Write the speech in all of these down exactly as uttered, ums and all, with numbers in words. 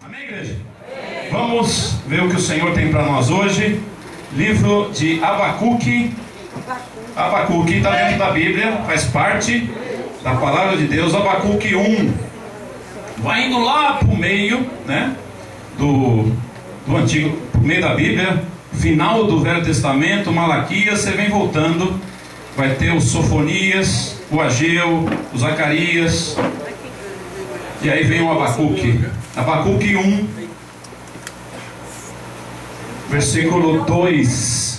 Amém, igreja? Amém. Vamos ver o que o Senhor tem para nós hoje. Livro de Abacuque. Abacuque está dentro da Bíblia, faz parte da palavra de Deus. Abacuque um. Vai indo lá para o meio, né, do, do antigo, pro meio da Bíblia, final do Velho Testamento, Malaquias, você vem voltando. Vai ter o Sofonias, o Ageu, o Zacarias. E aí vem o Abacuque. Abacuque um, versículo dois.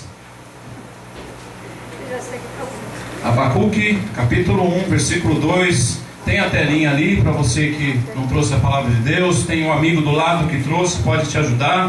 Abacuque, capítulo um, versículo dois. Tem a telinha ali para você que não trouxe a palavra de Deus. Tem um amigo do lado que trouxe, pode te ajudar.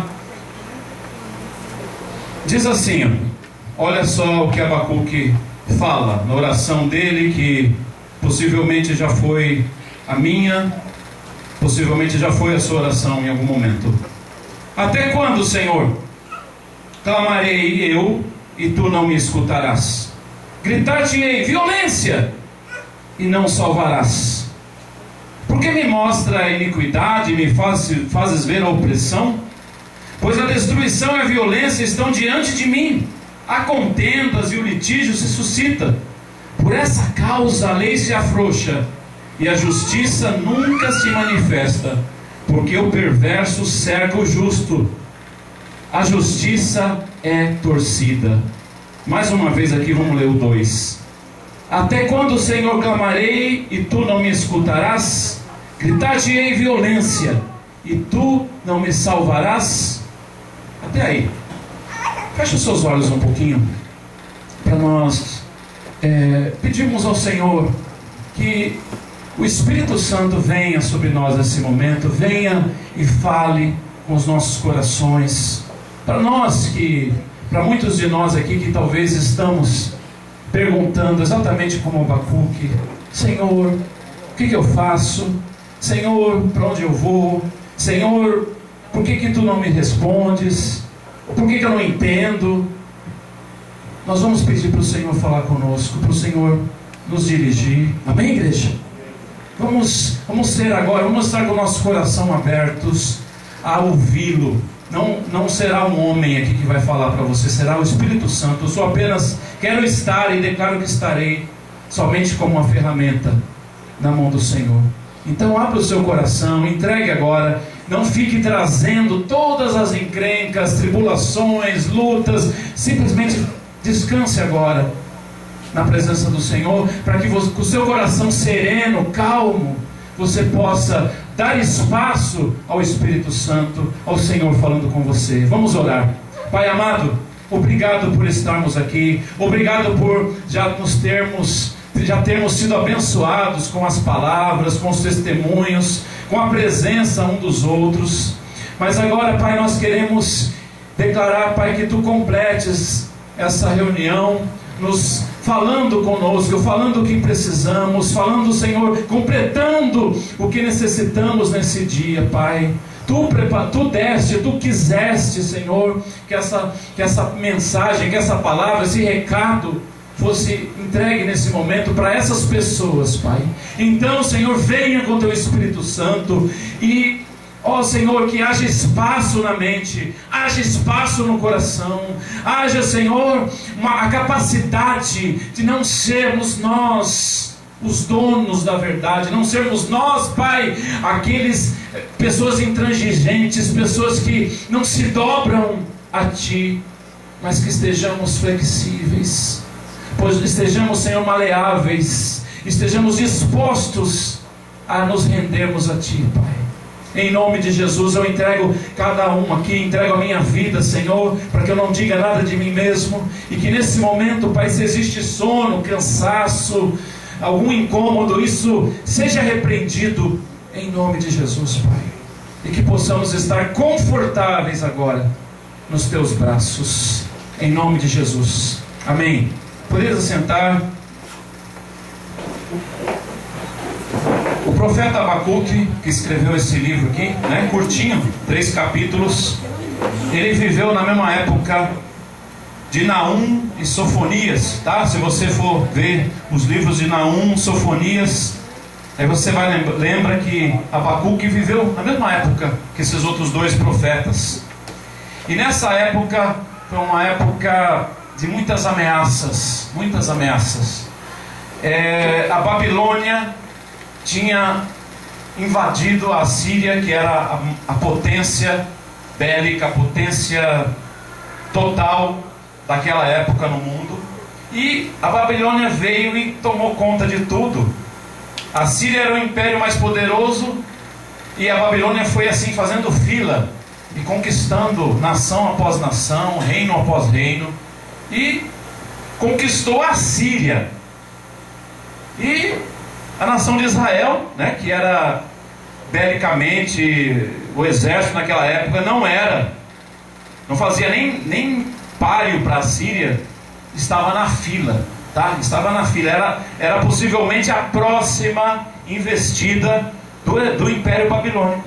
Diz assim, olha só o que Abacuque fala na oração dele, que possivelmente já foi a minha, possivelmente já foi a sua oração em algum momento. Até quando, Senhor, clamarei eu e tu não me escutarás? Gritar-te-ei violência e não salvarás. Porque me mostra a iniquidade e me faz, fazes ver a opressão? Pois a destruição e a violência estão diante de mim, há contendas e o litígio se suscita. Por essa causa a lei se afrouxa e a justiça nunca se manifesta, porque o perverso cerca o justo, a justiça é torcida. Mais uma vez aqui vamos ler o dois. Até quando, Senhor, clamarei e tu não me escutarás? Gritar-te-ei violência e tu não me salvarás? Até aí. Feche os seus olhos um pouquinho para nós é, pedirmos ao Senhor que o Espírito Santo venha sobre nós nesse momento, venha e fale com os nossos corações. Para nós que, para muitos de nós aqui que talvez estamos perguntando exatamente como Abacuque: Senhor, o que, que eu faço? Senhor, para onde eu vou? Senhor, por que que tu não me respondes? Por que que eu não entendo? Nós vamos pedir para o Senhor falar conosco, para o Senhor nos dirigir. Amém, igreja? Vamos, vamos ter agora, vamos estar com o nosso coração abertos a ouvi-lo. Não, não será um homem aqui que vai falar para você, será o Espírito Santo. Eu só apenas quero estar e declaro que estarei somente como uma ferramenta na mão do Senhor. Então abra o seu coração, entregue agora. Não fique trazendo todas as encrencas, tribulações, lutas. Simplesmente descanse agora na presença do Senhor, para que você, com o seu coração sereno, calmo, você possa dar espaço ao Espírito Santo, ao Senhor falando com você. Vamos orar. Pai amado, obrigado por estarmos aqui, obrigado por já nos termos, já termos sido abençoados com as palavras, com os testemunhos, com a presença um dos outros. Mas agora, Pai, nós queremos declarar, Pai, que Tu completes essa reunião, nos falando conosco, falando o que precisamos, falando, Senhor, completando o que necessitamos nesse dia, Pai. Tu, tu deste, Tu quiseste, Senhor, que essa, que essa mensagem, que essa palavra, esse recado fosse entregue nesse momento para essas pessoas, Pai. Então, Senhor, venha com Teu Espírito Santo e, ó Senhor, que haja espaço na mente, haja espaço no coração, haja, Senhor, uma, a capacidade de não sermos nós os donos da verdade, não sermos nós, Pai, aqueles pessoas intransigentes, pessoas que não se dobram a Ti, mas que estejamos flexíveis, pois estejamos, Senhor, maleáveis, estejamos dispostos a nos rendermos a Ti, Pai. Em nome de Jesus eu entrego cada um aqui, entrego a minha vida, Senhor, para que eu não diga nada de mim mesmo, e que nesse momento, Pai, se existe sono, cansaço, algum incômodo, isso seja repreendido em nome de Jesus, Pai, e que possamos estar confortáveis agora nos Teus braços, em nome de Jesus. Amém. Podeis assentar. O profeta Abacuque, que escreveu esse livro aqui, né, curtinho, três capítulos, ele viveu na mesma época de Naum e Sofonias, tá? Se você for ver os livros de Naum, Sofonias, Aí você vai lembra, lembra que Abacuque viveu na mesma época que esses outros dois profetas. E nessa época foi uma época de muitas ameaças, muitas ameaças. É, a Babilônia tinha invadido a Síria, que era a, a potência bélica, a potência total daquela época no mundo. E a Babilônia veio e tomou conta de tudo. A Síria era o império mais poderoso, e a Babilônia foi assim fazendo fila e conquistando nação após nação, reino após reino, e conquistou a Síria. E a nação de Israel, né, que era belicamente o exército naquela época, não era, não fazia nem, nem páreo para a Síria, estava na fila, tá? Estava na fila, era, era possivelmente a próxima investida do, do Império Babilônico.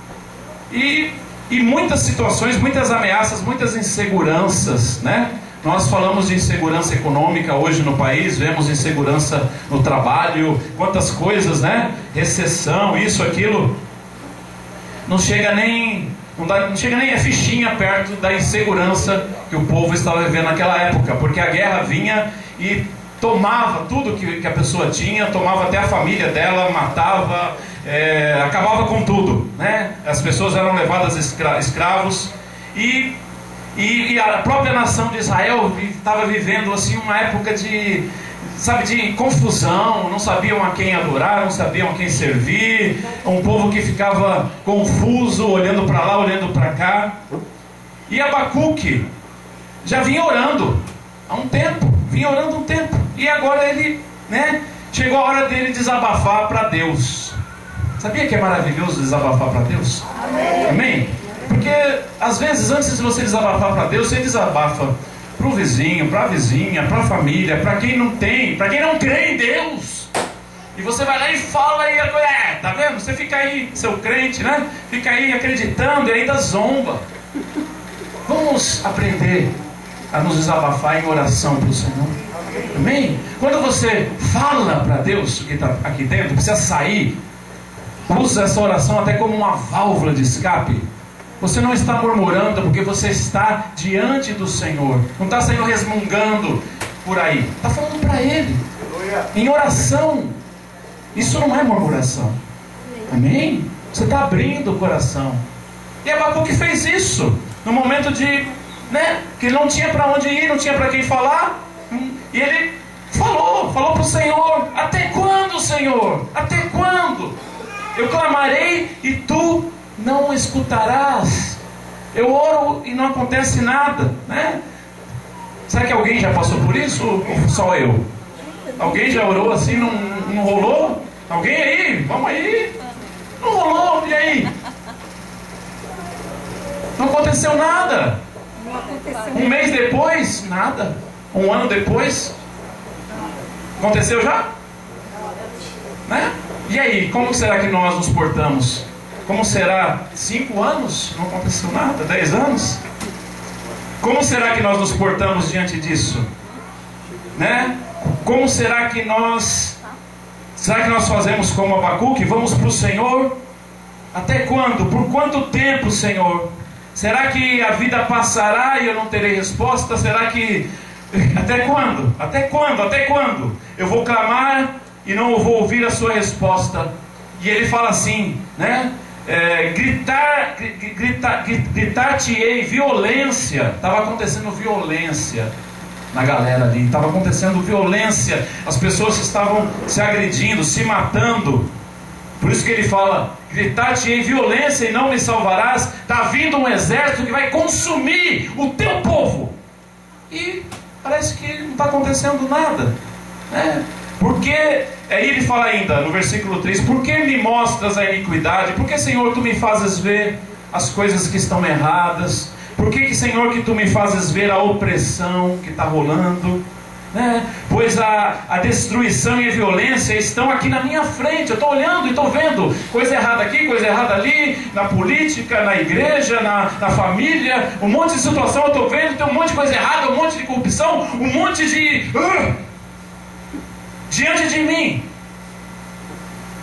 E, e muitas situações, muitas ameaças, muitas inseguranças, né? Nós falamos de insegurança econômica hoje no país, vemos insegurança no trabalho, quantas coisas, né? Recessão, isso, aquilo. Não chega nem, não, dá, não chega nem a fichinha perto da insegurança que o povo estava vivendo naquela época, porque a guerra vinha e tomava tudo que, que a pessoa tinha, tomava até a família dela, matava, é, acabava com tudo, né? As pessoas eram levadas escra escravos e E, e a própria nação de Israel estava vivendo assim uma época de, sabe, de confusão, não sabiam a quem adorar, não sabiam a quem servir, um povo que ficava confuso, olhando para lá, olhando para cá. E Abacuque já vinha orando há um tempo, vinha orando um tempo, e agora ele, né, chegou a hora dele desabafar para Deus. Sabia que é maravilhoso desabafar para Deus? Amém? Amém? Porque às vezes, antes de você desabafar para Deus, você desabafa para o vizinho, para a vizinha, para a família, para quem não tem, para quem não crê em Deus. E você vai lá e fala e é, tá vendo? Você fica aí, seu crente, né? Fica aí acreditando e ainda zomba. Vamos aprender a nos desabafar em oração para o Senhor. Amém? Quando você fala para Deus que está aqui dentro, precisa sair, usa essa oração até como uma válvula de escape. Você não está murmurando porque você está diante do Senhor. Não está saindo resmungando por aí. Está falando para Ele. Em oração. Isso não é murmuração. Amém? Você está abrindo o coração. E Abacuque fez isso. No momento de, né, que não tinha para onde ir, não tinha para quem falar. E ele falou, falou para o Senhor. Até quando, Senhor? Até quando? Eu clamarei e Tu não escutarás. Eu oro e não acontece nada, né? Será que alguém já passou por isso ou só eu? Alguém já orou assim, não, não rolou? Alguém aí? Vamos aí? Não rolou, e aí? Não aconteceu nada. Um mês depois, nada. Um ano depois, aconteceu já? Né? E aí, como será que nós nos portamos? Como será? Cinco anos? Não aconteceu nada? Dez anos? Como será que nós nos portamos diante disso? Né? Como será que nós... Será que nós fazemos como Abacuque? Vamos para o Senhor? Até quando? Por quanto tempo, Senhor? Será que a vida passará e eu não terei resposta? Será que... Até quando? Até quando? Até quando? Eu vou clamar e não vou ouvir a sua resposta. E ele fala assim, né? É, gritar, gritar, gritar-te-ei, violência. Estava acontecendo violência na galera ali, estava acontecendo violência, as pessoas estavam se agredindo, se matando. Por isso que ele fala, gritar-te-ei violência e não me salvarás. Está vindo um exército que vai consumir o teu povo. E parece que não está acontecendo nada, né? Porque, aí ele fala ainda no versículo três, por que me mostras a iniquidade? Por que, Senhor, Tu me fazes ver as coisas que estão erradas? Por que, Senhor, que Tu me fazes ver a opressão que está rolando? Né? Pois a, a destruição e a violência estão aqui na minha frente. Eu estou olhando e estou vendo coisa errada aqui, coisa errada ali, na política, na igreja, na, na família, um monte de situação eu estou vendo, tem um monte de coisa errada, um monte de corrupção, um monte de... Uh, diante de mim.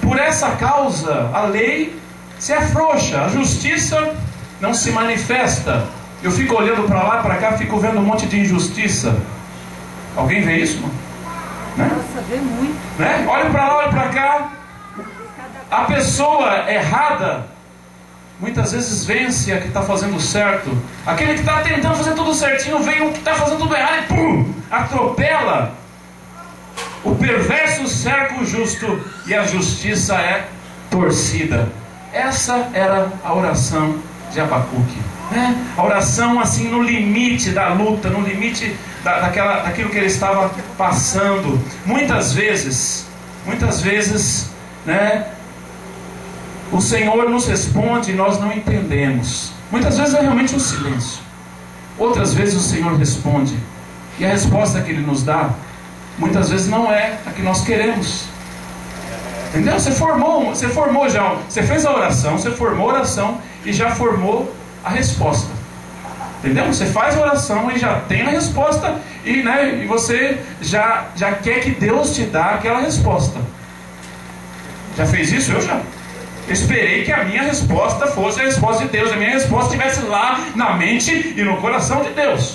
por essa causa a lei se afrouxa, a justiça não se manifesta. Eu fico olhando para lá, para cá, fico vendo um monte de injustiça. Alguém vê isso? Né? Nossa, vê muito. Né? Olha para lá, olha para cá. A pessoa errada muitas vezes vence a que está fazendo certo. Aquele que está tentando fazer tudo certinho, vem um que está fazendo tudo errado e pum, atropela. O perverso cerca o justo e a justiça é torcida. Essa era a oração de Abacuque, né? A oração assim no limite da luta, no limite da, daquela, daquilo que ele estava passando. Muitas vezes, muitas vezes, né, o Senhor nos responde e nós não entendemos. Muitas vezes é realmente um silêncio. Outras vezes o Senhor responde e a resposta que Ele nos dá muitas vezes não é a que nós queremos. Entendeu? Você formou, você formou já, você fez a oração, você formou a oração e já formou a resposta. Entendeu? Você faz a oração e já tem a resposta e, né, e você já, já quer que Deus te dê aquela resposta. Já fez isso? Eu já. Eu esperei que a minha resposta fosse a resposta de Deus, a minha resposta estivesse lá na mente e no coração de Deus,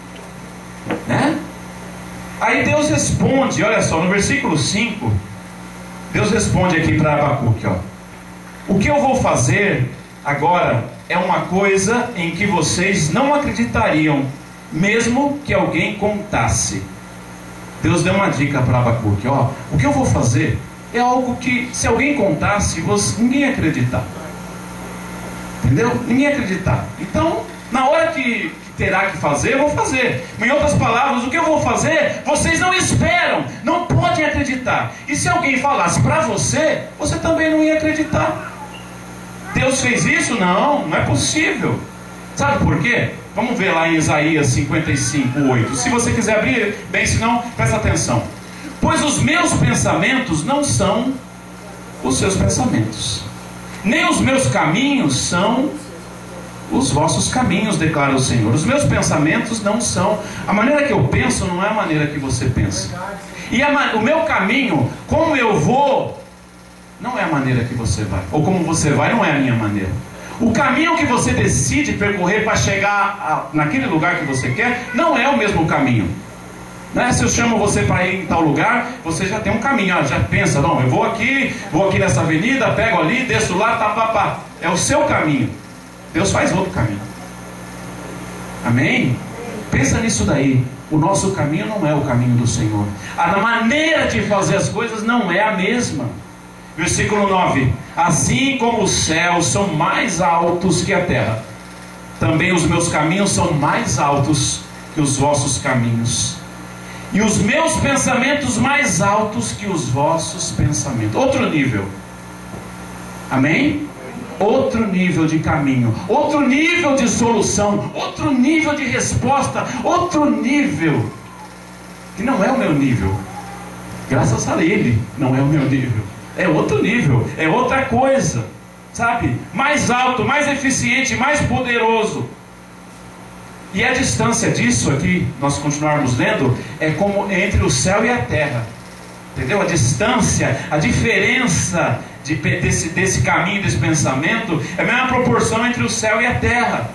né? Aí Deus responde, olha só, no versículo cinco, Deus responde aqui para Abacuque, ó: o que eu vou fazer agora é uma coisa em que vocês não acreditariam, mesmo que alguém contasse. Deus deu uma dica para Abacuque, ó: o que eu vou fazer é algo que, se alguém contasse, você, ninguém ia acreditar. Entendeu? Ninguém ia acreditar. Então, na hora que, que terá que fazer, eu vou fazer. Em outras palavras, o que eu vou fazer, vocês não esperam, não podem acreditar. E se alguém falasse para você, você também não ia acreditar. Deus fez isso? Não, não é possível. Sabe por quê? Vamos ver lá em Isaías cinquenta e cinco, oito. Se você quiser abrir, bem, se não, presta atenção. Pois os meus pensamentos não são os seus pensamentos, nem os meus caminhos são os vossos caminhos, declara o Senhor. Os meus pensamentos não são, a maneira que eu penso não é a maneira que você pensa. E a, o meu caminho, como eu vou, não é a maneira que você vai. Ou como você vai, não é a minha maneira. O caminho que você decide percorrer para chegar a, naquele lugar que você quer, não é o mesmo caminho. Né? Se eu chamo você para ir em tal lugar, você já tem um caminho, ah, já pensa, não, eu vou aqui, vou aqui nessa avenida, pego ali, desço lá, tá, pá, pá. É o seu caminho. Deus faz outro caminho. Amém? Pensa nisso daí. O nosso caminho não é o caminho do Senhor. A maneira de fazer as coisas não é a mesma. Versículo nove: assim como os céus são mais altos que a terra, também os meus caminhos são mais altos que os vossos caminhos, e os meus pensamentos mais altos que os vossos pensamentos. Outro nível. Amém? Outro nível de caminho, outro nível de solução, outro nível de resposta, outro nível que não é o meu nível. Graças a Ele, não é o meu nível. É outro nível, é outra coisa, sabe? Mais alto, mais eficiente, mais poderoso. E a distância disso aqui, nós continuarmos lendo, é como entre o céu e a terra. Entendeu? A distância, a diferença de, desse, desse caminho, desse pensamento, é a mesma proporção entre o céu e a terra.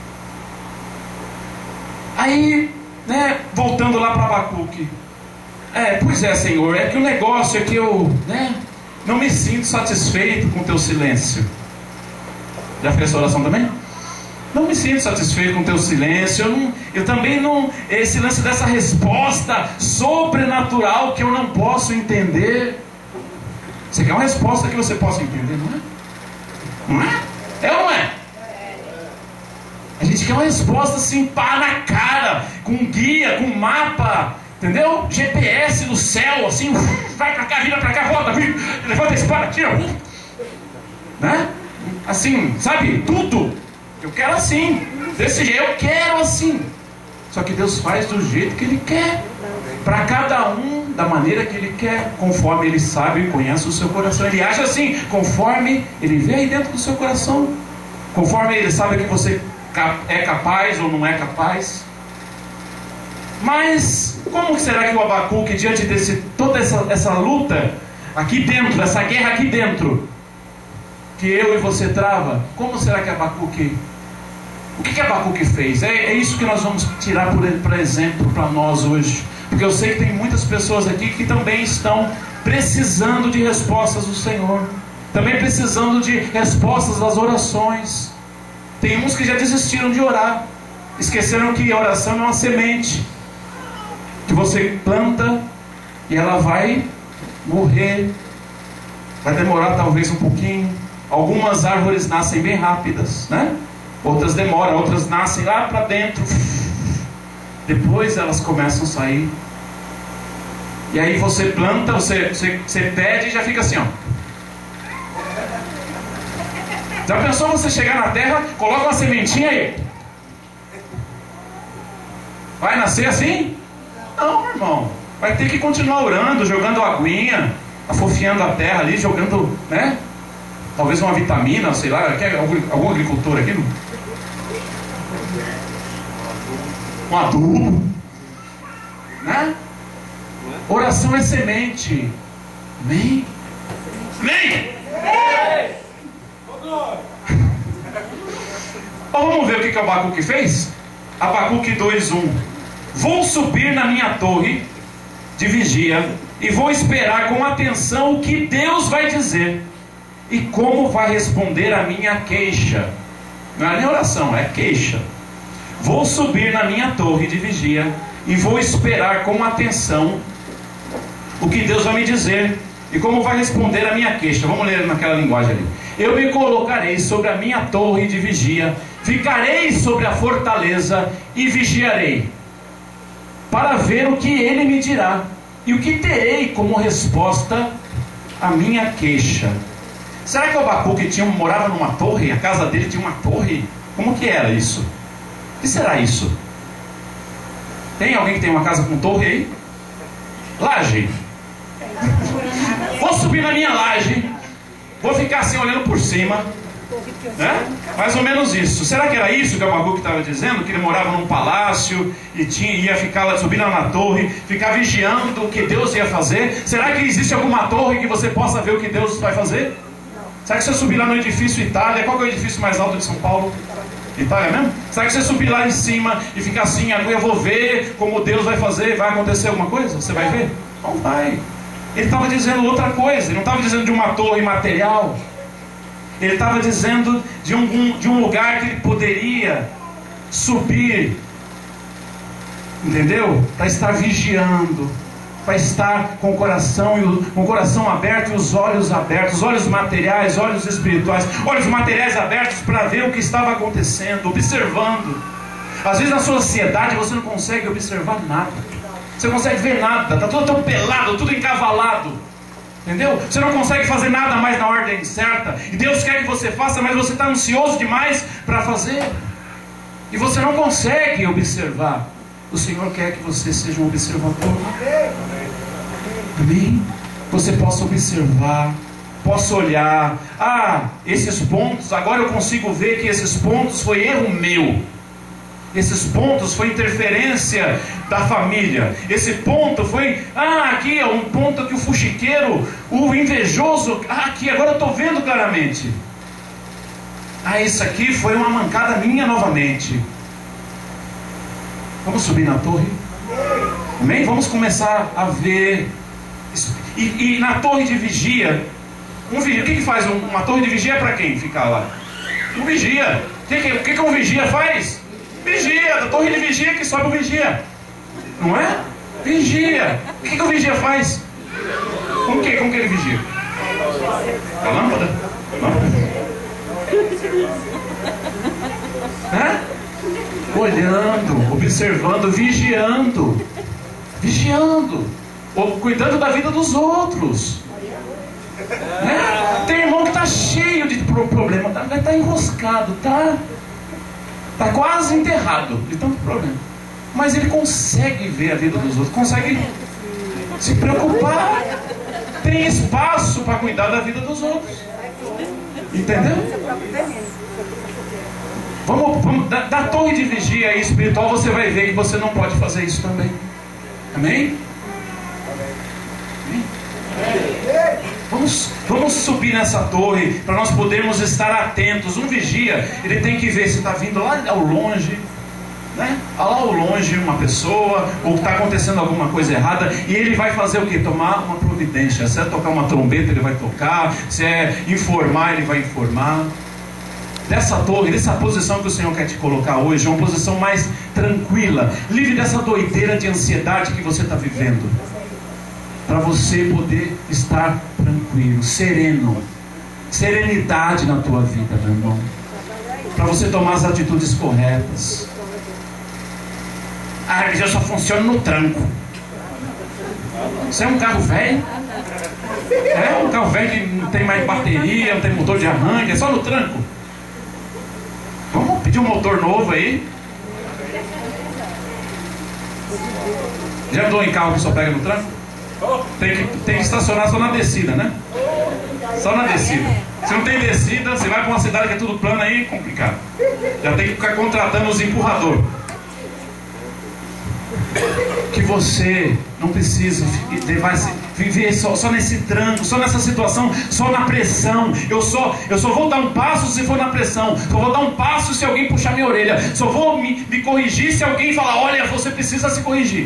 Aí, né, voltando lá para Abacuque. É, pois é, Senhor, é que o negócio é que eu, né, não me sinto satisfeito com o teu silêncio. Já fez essa oração também? Não me sinto satisfeito com o teu silêncio. Eu, não, eu também não. Esse lance dessa resposta sobrenatural que eu não posso entender. Você quer uma resposta que você possa entender, não é? Não é? É ou não é? A gente quer uma resposta assim, pá na cara, com guia, com mapa, entendeu? G P S no céu, assim, vai pra cá, vira pra cá, volta, vira, levanta a espada, tira, né? Assim, sabe? Tudo. Eu quero assim, desse jeito, eu quero assim. Só que Deus faz do jeito que Ele quer, para cada um, da maneira que Ele quer, conforme Ele sabe e conhece o seu coração. Ele age assim, conforme Ele vê aí dentro do seu coração, conforme Ele sabe que você é capaz ou não é capaz. Mas como será que o Abacuque, diante de toda essa, essa luta, aqui dentro, essa guerra aqui dentro, que eu e você trava, como será que Abacuque, o que que Abacuque fez? É, é isso que nós vamos tirar por, por exemplo para nós hoje, porque eu sei que tem muitas pessoas aqui que também estão precisando de respostas do Senhor, também precisando de respostas das orações. Tem uns que já desistiram de orar, esqueceram que a oração é uma semente que você planta e ela vai morrer, vai demorar talvez um pouquinho. Algumas árvores nascem bem rápidas, né? Outras demoram, outras nascem lá para dentro, depois elas começam a sair. E aí você planta, você, você, você pede e já fica assim, ó. Já pensou você chegar na terra, coloca uma sementinha aí? Vai nascer assim? Não, irmão. Vai ter que continuar orando, jogando aguinha, afofiando a terra ali, jogando, né? Talvez uma vitamina, sei lá. Quer algum, algum agricultor aqui? Não? Um adubo, né? Oração é semente. Amém? Amém? Então, vamos ver o que, que Abacuque fez? Abacuque dois, um. Vou subir na minha torre de vigia e vou esperar com atenção o que Deus vai dizer e como vai responder a minha queixa. Não é nem oração, é queixa. Vou subir na minha torre de vigia e vou esperar com atenção o que Deus vai me dizer e como vai responder a minha queixa. Vamos ler naquela linguagem ali. Eu me colocarei sobre a minha torre de vigia, ficarei sobre a fortaleza e vigiarei, para ver o que ele me dirá e o que terei como resposta à minha queixa. Será que o Abacuque tinha, morava numa torre? A casa dele tinha uma torre? Como que era isso? O que será isso? Tem alguém que tem uma casa com torre aí? Laje. Vou subir na minha laje, vou ficar assim olhando por cima, né? Mais ou menos isso. Será que era isso que o Abacuque estava dizendo? Que ele morava num palácio e tinha, ia ficar lá, subir lá na torre, ficar vigiando o que Deus ia fazer? Será que existe alguma torre que você possa ver o que Deus vai fazer? Será que você subir lá no edifício Itália? Qual que é o edifício mais alto de São Paulo? Itália mesmo? Será que você subir lá em cima e ficar assim, eu vou ver como Deus vai fazer, vai acontecer alguma coisa? Você vai ver? Não vai. Ele estava dizendo outra coisa. Ele não estava dizendo de uma torre material. Ele estava dizendo de um, de um lugar que ele poderia subir, entendeu? Para estar vigiando, para estar com o coração, e o, com o coração aberto e os olhos abertos, os olhos materiais, olhos espirituais, olhos materiais abertos para ver o que estava acontecendo, observando. Às vezes na sua ansiedade você não consegue observar nada, você não consegue ver nada, está tudo tão pelado, tudo encavalado, entendeu? Você não consegue fazer nada mais na ordem certa, e Deus quer que você faça, mas você está ansioso demais para fazer, e você não consegue observar. O Senhor quer que você seja um observador. Amém? Você possa observar, possa olhar. Ah, esses pontos, agora eu consigo ver que esses pontos foi erro meu. Esses pontos foi interferência da família. Esse ponto foi, ah, aqui é um ponto que o fuxiqueiro, o invejoso, ah, aqui, agora eu estou vendo claramente. Ah, isso aqui foi uma mancada minha novamente. Vamos subir na torre? Amém? Vamos começar a ver. E, e na torre de vigia, um vigia, o que que faz? Uma torre de vigia é para quem ficar lá? Um vigia. O que, que, que, que um vigia faz? Vigia. Da torre de vigia que sobe o vigia. Não é? Vigia. O que, que o vigia faz? Com que? Com que ele vigia? A lâmpada? Lâmpada? Hã? Olhando, observando, vigiando, vigiando, ou cuidando da vida dos outros, né? Tem irmão que está cheio de problema, está tá enroscado, está tá quase enterrado de tanto problema, mas ele consegue ver a vida dos outros, consegue se preocupar, tem espaço para cuidar da vida dos outros, entendeu? Vamos, vamos da, da torre de vigia espiritual, você vai ver que você não pode fazer isso também. Amém? Amém? Vamos, vamos subir nessa torre para nós podermos estar atentos. Um vigia, ele tem que ver se está vindo lá ao longe, né? Lá ao longe uma pessoa, ou está acontecendo alguma coisa errada, e ele vai fazer o que? Tomar uma providência. Se é tocar uma trombeta, ele vai tocar. Se é informar, ele vai informar. Dessa torre, dessa posição que o Senhor quer te colocar hoje, uma posição mais tranquila, livre dessa doideira de ansiedade que você está vivendo, para você poder estar tranquilo, sereno, serenidade na tua vida, meu irmão, para você tomar as atitudes corretas. A religião só funciona no tranco. Você é um carro velho? É um carro velho que não tem mais bateria, não tem motor de arranque, é só no tranco. Vamos pedir um motor novo aí. Já andou em carro que só pega no tranco? Tem que, tem que estacionar só na descida, né? Só na descida. Se não tem descida, você vai para uma cidade que é tudo plano aí, complicado. Já tem que ficar contratando os empurradores. Que você não precise levar, viver só, só nesse tranco, só nessa situação, só na pressão. Eu só, eu só vou dar um passo se for na pressão. Só vou dar um passo se alguém puxar minha orelha. Só vou me, me corrigir se alguém falar: olha, você precisa se corrigir.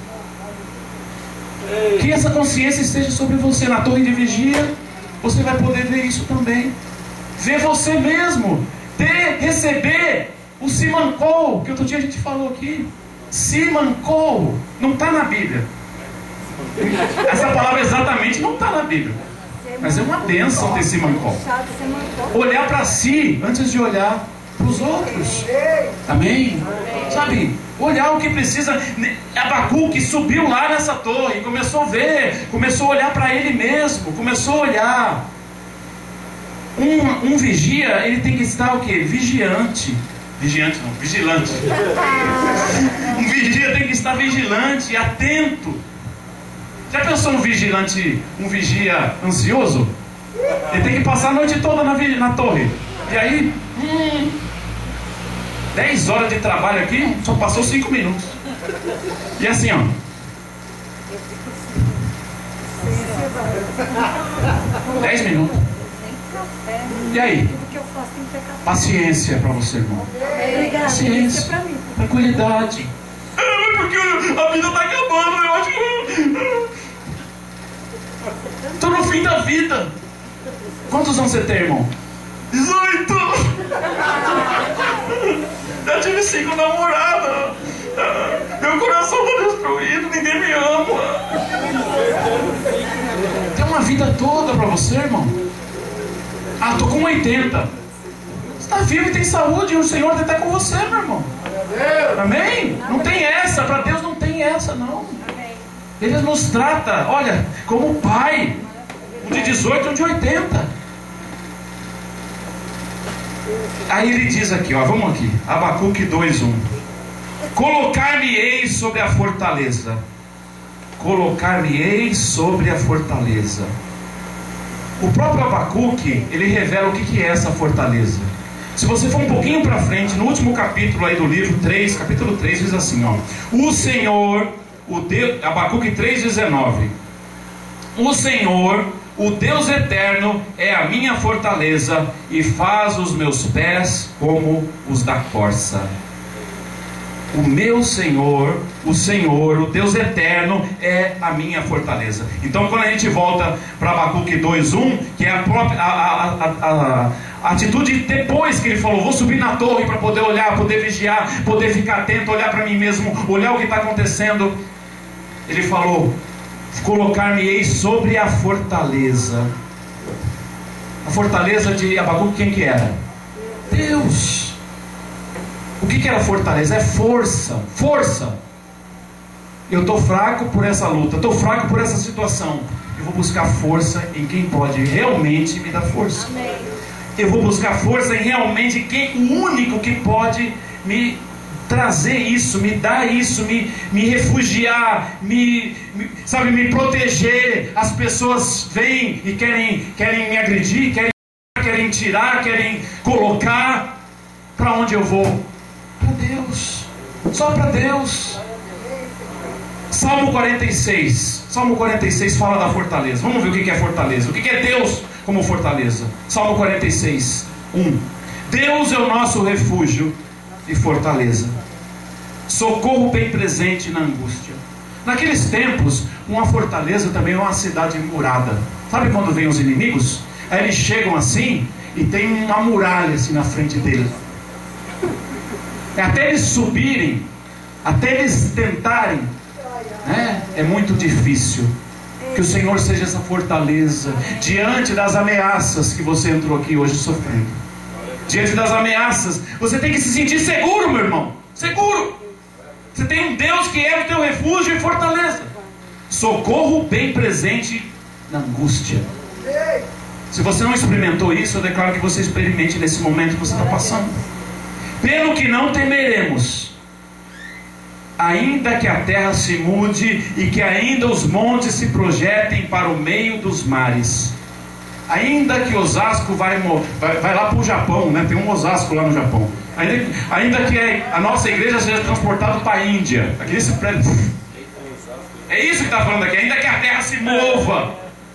Que essa consciência esteja sobre você. Na torre de vigia, você vai poder ver isso também. Ver você mesmo. Ter, receber o simancol, que outro dia a gente falou aqui. Simancol, não está na Bíblia. Essa palavra exatamente não está na Bíblia, mas é uma bênção ter simancol. Olhar para si antes de olhar para os outros. Amém? Sabe, olhar o que precisa. Abacuque subiu lá nessa torre, começou a ver, começou a olhar para ele mesmo, começou a olhar. Um, um vigia, ele tem que estar o quê? Vigiante. Vigiante não, vigilante. Um vigia tem que estar vigilante, atento. Já pensou um vigilante, um vigia ansioso? Ele tem que passar a noite toda na, na torre. E aí, hum, dez horas de trabalho aqui, só passou cinco minutos. E assim, ó. dez minutos. E aí? Paciência para você, irmão. Paciência, tranquilidade. É porque a vida está acabando, eu acho que... Estou no fim da vida. Quantos anos você tem, irmão? dezoito! Já tive cinco namoradas. Meu coração está destruído, ninguém me ama. Tem uma vida toda para você, irmão. Ah, estou com oitenta. Você está vivo e tem saúde, e o Senhor está com você, meu irmão. Amém? Não tem essa, para Deus não tem essa, não. Ele nos trata, olha, como pai. Um de dezoito e um de oitenta. Aí ele diz aqui, ó, vamos aqui, Abacuque dois, um. Colocar-me-ei sobre a fortaleza. Colocar-me-ei sobre a fortaleza. O próprio Abacuque, ele revela o que, que é essa fortaleza. Se você for um pouquinho para frente, no último capítulo aí do livro três, capítulo três, diz assim, ó: o Senhor, o Deus, Abacuque três, dezenove. O Senhor, o Deus eterno, é a minha fortaleza e faz os meus pés como os da corça. O meu Senhor, o Senhor, o Deus eterno, é a minha fortaleza. Então, quando a gente volta para Abacuque dois, um, que é a própria a, a, a, a atitude depois que ele falou: vou subir na torre para poder olhar, poder vigiar, poder ficar atento, olhar para mim mesmo, olhar o que está acontecendo. Ele falou: colocar-me-ei sobre a fortaleza. A fortaleza de Abacuque, quem que era? Deus. O que que era fortaleza? É força, força. Eu estou fraco por essa luta, estou fraco por essa situação. Eu vou buscar força em quem pode realmente me dar força. Amém. Eu vou buscar força em realmente quem, o único que pode me trazer isso, me dar isso, me, me refugiar, me, me, sabe, me proteger. As pessoas vêm e querem, querem me agredir, querem, querem tirar, querem colocar. Para onde eu vou? Para Deus, só para Deus. Salmo quarenta e seis. Salmo quarenta e seis fala da fortaleza. Vamos ver o que é fortaleza. O que é Deus como fortaleza? Salmo quarenta e seis, um. Deus é o nosso refúgio e fortaleza, socorro bem presente na angústia. Naqueles tempos, uma fortaleza também é uma cidade murada. Sabe quando vêm os inimigos? Aí eles chegam assim e tem uma muralha assim na frente deles. Até eles subirem, até eles tentarem, né? É muito difícil. Que o Senhor seja essa fortaleza diante das ameaças que você entrou aqui hoje sofrendo. Diante das ameaças, você tem que se sentir seguro, meu irmão. Seguro. Você tem um Deus que é o teu refúgio e fortaleza. Socorro bem presente na angústia. Se você não experimentou isso, eu declaro que você experimente nesse momento que você está passando. Pelo que não temeremos, ainda que a terra se mude e que ainda os montes se projetem para o meio dos mares, ainda que Osasco vai, vai, vai lá para o Japão, né? Tem um Osasco lá no Japão, ainda, ainda que a nossa igreja seja transportada para a Índia, aqui nesse prédio, é isso que está falando aqui, ainda que a terra se mova,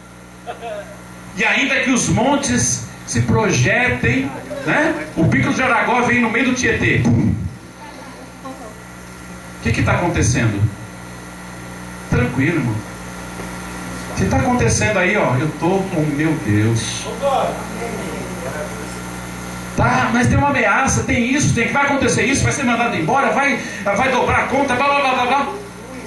e ainda que os montes se projetem, né? O Pico de Aragó vem no meio do Tietê. O que está acontecendo? Tranquilo, irmão. Se está acontecendo aí, ó, eu estou com, meu Deus. Tá, mas tem uma ameaça, tem isso, tem que vai acontecer isso, vai ser mandado embora, vai, vai dobrar a conta, blá blá blá blá blá.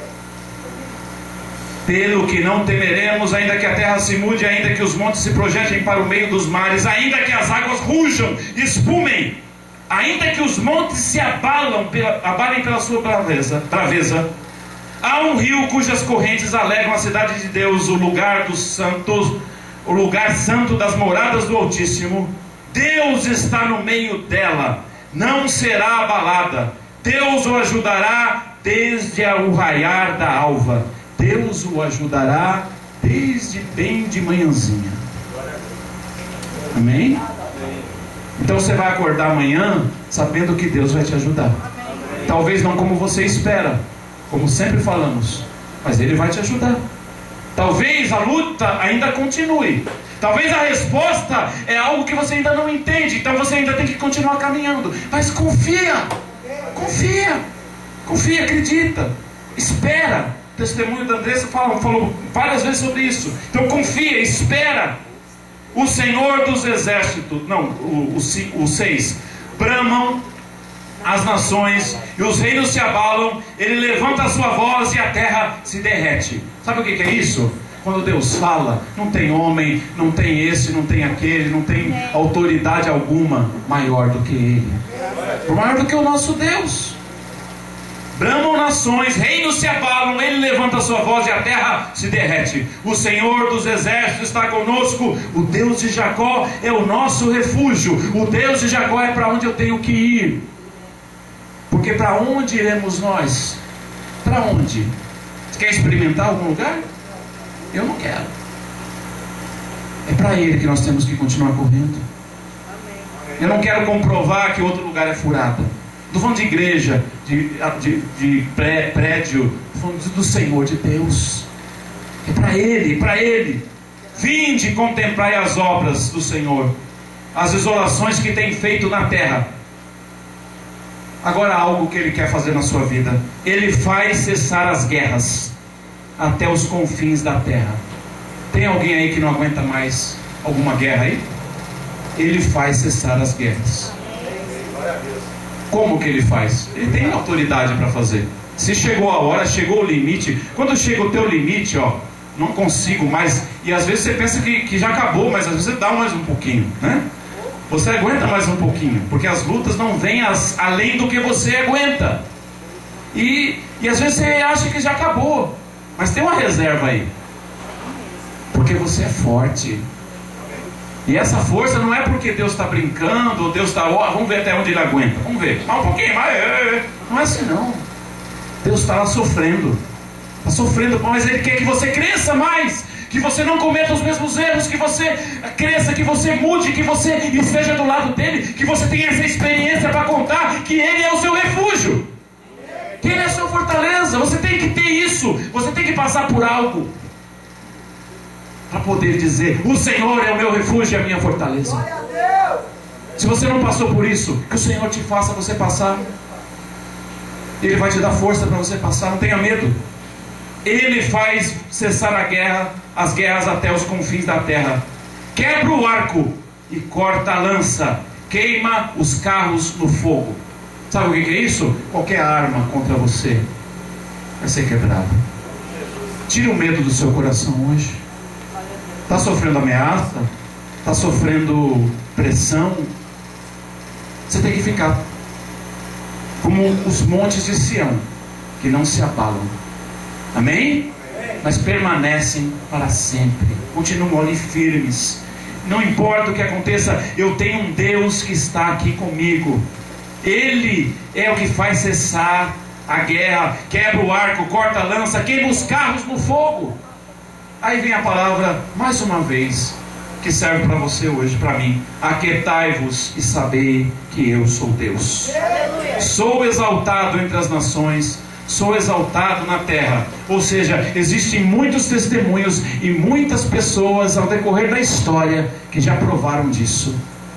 Pelo que não temeremos, ainda que a terra se mude, ainda que os montes se projetem para o meio dos mares, ainda que as águas rujam, espumem, ainda que os montes se abalam pela, abalem pela sua braveza, braveza, há um rio cujas correntes alegram a cidade de Deus, o lugar dos santos, o lugar santo das moradas do Altíssimo. Deus está no meio dela, não será abalada. Deus o ajudará desde o raiar da alva. Deus o ajudará desde bem de manhãzinha. Amém? Então você vai acordar amanhã sabendo que Deus vai te ajudar. Talvez não como você espera, como sempre falamos, mas Ele vai te ajudar. Talvez a luta ainda continue. Talvez a resposta é algo que você ainda não entende. Então você ainda tem que continuar caminhando. Mas confia. Confia. Confia, acredita. Espera. O testemunho da Andressa falou, falou várias vezes sobre isso. Então confia, espera. O Senhor dos exércitos, não, o, o, o seis, bramam as nações e os reinos se abalam. Ele levanta a sua voz e a terra se derrete. Sabe o que é isso? Quando Deus fala, não tem homem, não tem esse, não tem aquele, não tem autoridade alguma maior do que Ele, maior do que o nosso Deus. Bramam nações, reinos se abalam, Ele levanta a sua voz e a terra se derrete. O Senhor dos exércitos está conosco, o Deus de Jacó é o nosso refúgio. O Deus de Jacó é para onde eu tenho que ir. Porque para onde iremos nós? Para onde? Você quer experimentar algum lugar? Eu não quero. É para Ele que nós temos que continuar correndo. Eu não quero comprovar que outro lugar é furada. Estou falando de igreja, de, de, de prédio, estou falando do Senhor, de Deus. É para Ele, é para Ele. Vinde contemplai as obras do Senhor, as desolações que tem feito na terra. Agora algo que Ele quer fazer na sua vida. Ele faz cessar as guerras até os confins da terra. Tem alguém aí que não aguenta mais alguma guerra aí? Ele faz cessar as guerras. Como que Ele faz? Ele tem autoridade para fazer. Se chegou a hora, chegou o limite. Quando chega o teu limite, ó, não consigo mais. E às vezes você pensa que, que já acabou, mas às vezes você dá mais um pouquinho, né? Você aguenta mais um pouquinho, porque as lutas não vêm as, além do que você aguenta. E, e às vezes você acha que já acabou, mas tem uma reserva aí, porque você é forte. E essa força não é porque Deus está brincando, ou Deus está, ó, vamos ver até onde Ele aguenta. Vamos ver, mais um pouquinho, mais. Não é assim não. Deus está lá sofrendo. Está sofrendo, mas Ele quer que você cresça mais. Que você não cometa os mesmos erros, que você cresça, que você mude, que você esteja do lado dEle, que você tenha essa experiência para contar, que Ele é o seu refúgio. Ele é a sua fortaleza. Você tem que ter isso. Você tem que passar por algo para poder dizer: o Senhor é o meu refúgio e a minha fortaleza. Se você não passou por isso, que o Senhor te faça você passar. Ele vai te dar força para você passar. Não tenha medo. Ele faz cessar a guerra, as guerras até os confins da terra. Quebra o arco e corta a lança. Queima os carros no fogo. Sabe o que é isso? Qualquer arma contra você vai ser quebrada. Tire o medo do seu coração hoje. Está sofrendo ameaça? Está sofrendo pressão? Você tem que ficar como os montes de Sião, que não se abalam. Amém? Mas permanecem para sempre. Continuam ali firmes. Não importa o que aconteça, eu tenho um Deus que está aqui comigo. Ele é o que faz cessar a guerra, quebra o arco, corta a lança, queima os carros no fogo. Aí vem a palavra, mais uma vez, que serve para você hoje, para mim: aquietai-vos e sabei que eu sou Deus. Aleluia. Sou exaltado entre as nações, sou exaltado na terra. Ou seja, existem muitos testemunhos e muitas pessoas ao decorrer da história que já provaram disso.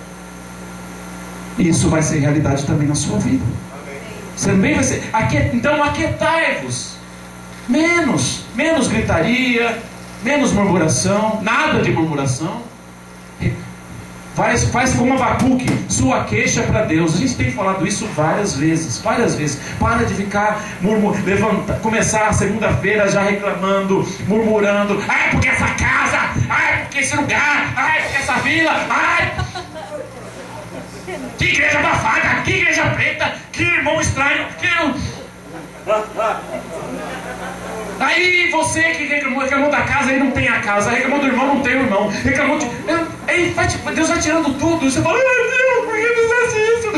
E isso vai ser realidade também na sua vida. Você também vai ser. Então aquietai-vos. Menos, menos gritaria, menos murmuração, nada de murmuração. Faz, faz como Abacuque, sua queixa para Deus. A gente tem falado isso várias vezes, várias vezes. Para de ficar murmurando, levanta, começar a segunda-feira já reclamando, murmurando. Ai, porque essa casa, ai, porque esse lugar, ai, porque essa vila, ai. Que igreja abafada, que igreja preta, que irmão estranho, que eu... Aí você que reclamou, reclamou da casa, aí não tem a casa, reclamou do irmão, não tem o irmão, reclamou de... Aí vai, tipo, Deus vai tirando tudo, e você fala: ai Deus, por que fizesse isso,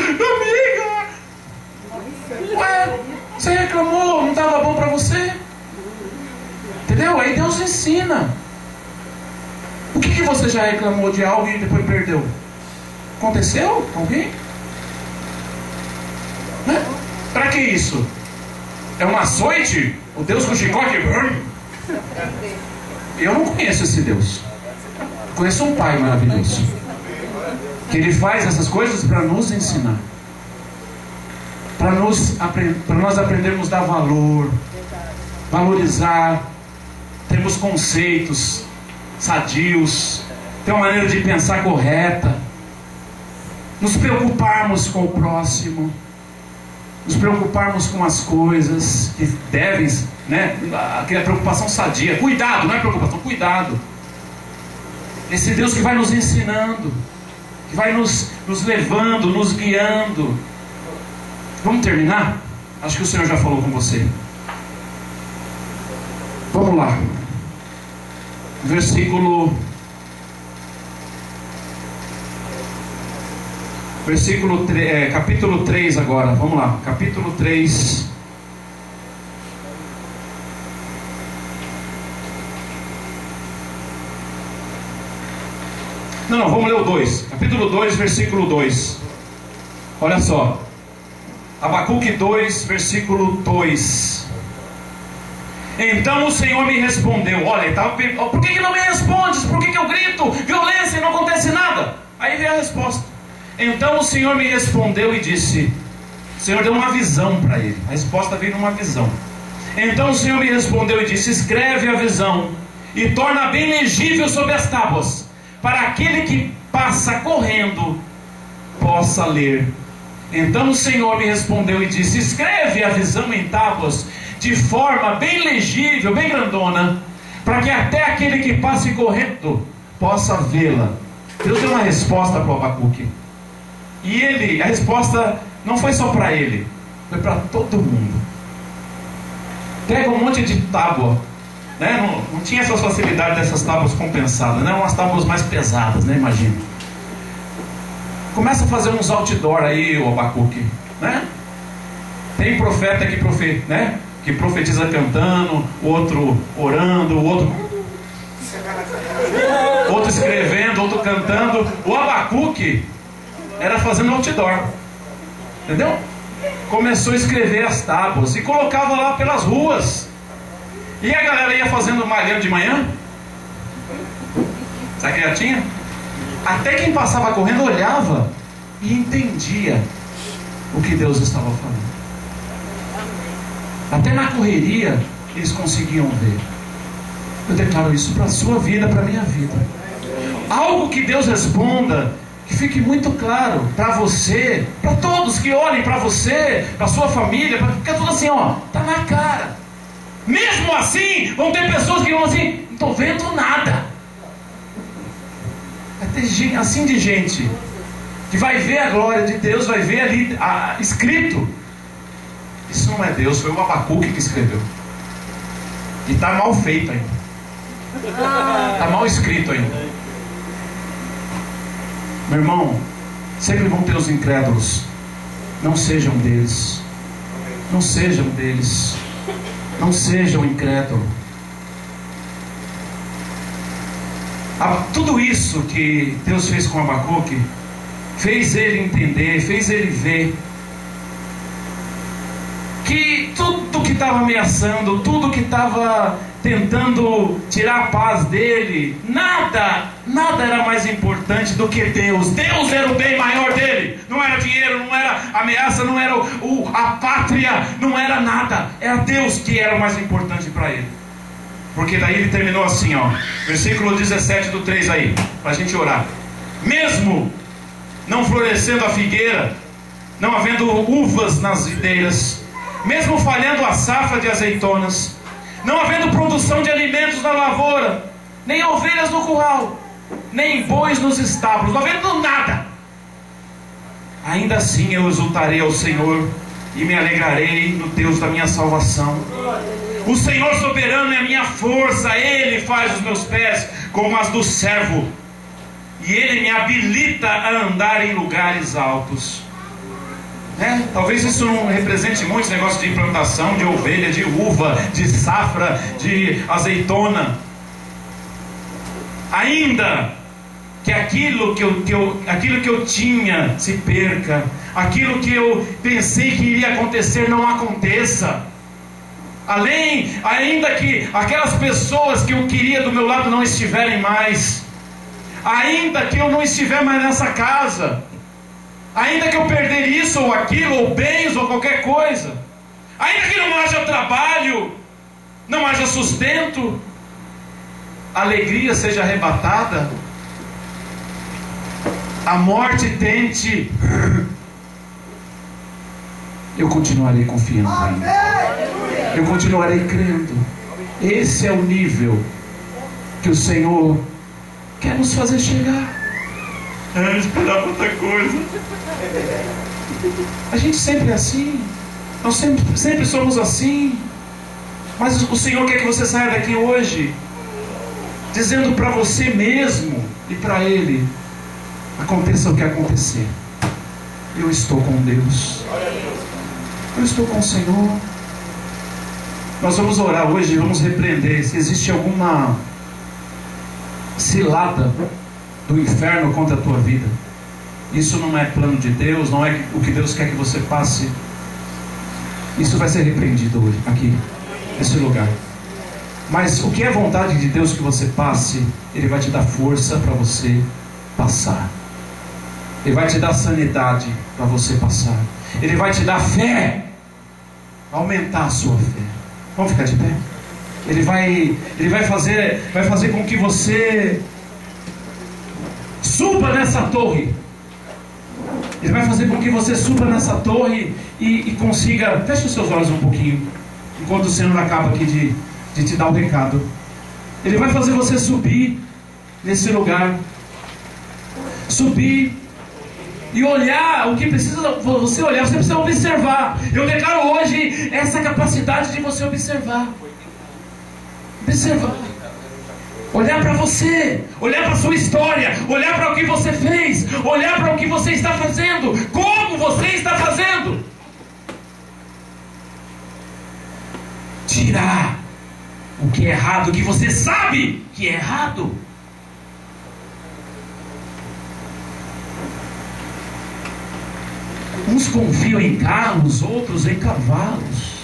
amiga? Ué, você reclamou, não estava bom para você? Entendeu? Aí Deus ensina. O que, que você já reclamou de algo e depois perdeu? Aconteceu com alguém? Né? Para que isso? É um açoite? O Deus com chicote? Eu não conheço esse Deus. Conheço um Pai maravilhoso, que Ele faz essas coisas para nos ensinar, para nos, para nós aprendermos a dar valor, valorizar, termos conceitos sadios, ter uma maneira de pensar correta, nos preocuparmos com o próximo, nos preocuparmos com as coisas que devem, né? Aquela preocupação sadia. Cuidado, não é preocupação, cuidado. Esse Deus que vai nos ensinando, que vai nos, nos levando, nos guiando. Vamos terminar? Acho que o Senhor já falou com você. Vamos lá. Versículo Versículo é, capítulo três agora. Vamos lá, capítulo três. Não, não, vamos ler o dois. Capítulo dois, versículo dois. Olha só. Abacuque dois, versículo dois. Então o Senhor me respondeu. Olha, ele estava perguntando: por que, que não me respondes? Por que, que eu grito violência e não acontece nada? Aí veio a resposta. Então o Senhor me respondeu e disse... O Senhor deu uma visão para ele. A resposta veio numa visão. Então o Senhor me respondeu e disse: escreve a visão e torna bem legível sobre as tábuas, para aquele que passa correndo possa ler. Então o Senhor me respondeu e disse: escreve a visão em tábuas de forma bem legível, bem grandona, para que até aquele que passe correndo possa vê-la. Deus deu uma resposta para o Abacuque. E ele, a resposta não foi só para ele, foi para todo mundo. Pega um monte de tábua, né? não, não tinha essa facilidade dessas tábuas compensadas, né? Umas tábuas mais pesadas, né? Imagina. Começa a fazer uns outdoor aí, o Abacuque, né? Tem profeta que, profe, né? que profetiza cantando, o outro orando, o outro outro escrevendo, outro cantando. O Abacuque era fazendo outdoor, entendeu? começou a escrever as tábuas e colocava lá pelas ruas. E a galera ia fazendo malhando de manhã. Sabe o que já tinha? Até quem passava correndo olhava e entendia o que Deus estava falando. Até na correria eles conseguiam ver. Eu declaro isso para a sua vida, para a minha vida. Algo que Deus responda, que fique muito claro para você, para todos que olhem para você, para sua família, para ficar tudo assim, ó, tá na cara. Mesmo assim, vão ter pessoas que vão assim, não estou vendo nada. Vai ter gente, assim de gente que vai ver a glória de Deus, vai ver ali a, escrito. Isso não é Deus, foi o Abacuque que escreveu. E está mal feito ainda. Está mal escrito ainda. Meu irmão, sempre vão ter os incrédulos. Não sejam deles. Não sejam deles. Não sejam incrédulos. Tudo isso que Deus fez com Abacuque fez ele entender, fez ele ver que tudo que estava ameaçando, tudo que estava tentando tirar a paz dele, nada, nada era mais importante do que Deus. Deus era o bem maior dele. Não era dinheiro, não era ameaça, não era o, o, a pátria, não era nada. Era Deus que era o mais importante para ele. Porque daí ele terminou assim, ó, versículo dezessete do três aí, para a gente orar. Mesmo não florescendo a figueira, não havendo uvas nas videiras, mesmo falhando a safra de azeitonas, não havendo produção de alimentos na lavoura, nem ovelhas no curral, nem bois nos estábulos, não havendo nada, ainda assim eu exultarei ao Senhor e me alegrarei no Deus da minha salvação. O Senhor soberano é a minha força, Ele faz os meus pés como as do servo, e Ele me habilita a andar em lugares altos. É, talvez isso não represente muito esse negócio de implantação de ovelha, de uva, de safra, de azeitona. Ainda que aquilo que eu, que eu, aquilo que eu tinha se perca, aquilo que eu pensei que iria acontecer não aconteça. Além, ainda que aquelas pessoas que eu queria do meu lado não estiverem mais, ainda que eu não estiver mais nessa casa, ainda que eu perder isso ou aquilo, ou bens ou qualquer coisa, ainda que não haja trabalho, não haja sustento, a alegria seja arrebatada, a morte tente, eu continuarei confiando ainda. Eu continuarei crendo. Esse é o nível que o Senhor quer nos fazer chegar. É, esperar outra coisa. A gente sempre é assim. Nós sempre, sempre somos assim. Mas o Senhor quer que você saia daqui hoje dizendo para você mesmo e para Ele: aconteça o que acontecer, eu estou com Deus. Eu estou com o Senhor. Nós vamos orar hoje e vamos repreender se existe alguma cilada do inferno contra a tua vida. Isso não é plano de Deus, não é o que Deus quer que você passe. Isso vai ser repreendido hoje, aqui, nesse lugar. Mas o que é vontade de Deus que você passe, Ele vai te dar força para você passar. Ele vai te dar sanidade para você passar. Ele vai te dar fé, aumentar a sua fé. Vamos ficar de pé? Ele vai, ele vai fazer, vai fazer com que você suba nessa torre. Ele vai fazer com que você suba nessa torre e, e consiga. Feche os seus olhos um pouquinho, enquanto o Senhor acaba aqui de, de te dar o recado. Ele vai fazer você subir nesse lugar, subir e olhar o que precisa você olhar. Você precisa observar. Eu declaro hoje essa capacidade de você observar. Observar. Olhar para você, olhar para a sua história, olhar para o que você fez, olhar para o que você está fazendo, como você está fazendo. Tirar o que é errado, o que você sabe que é errado. Uns confiam em carros, outros em cavalos.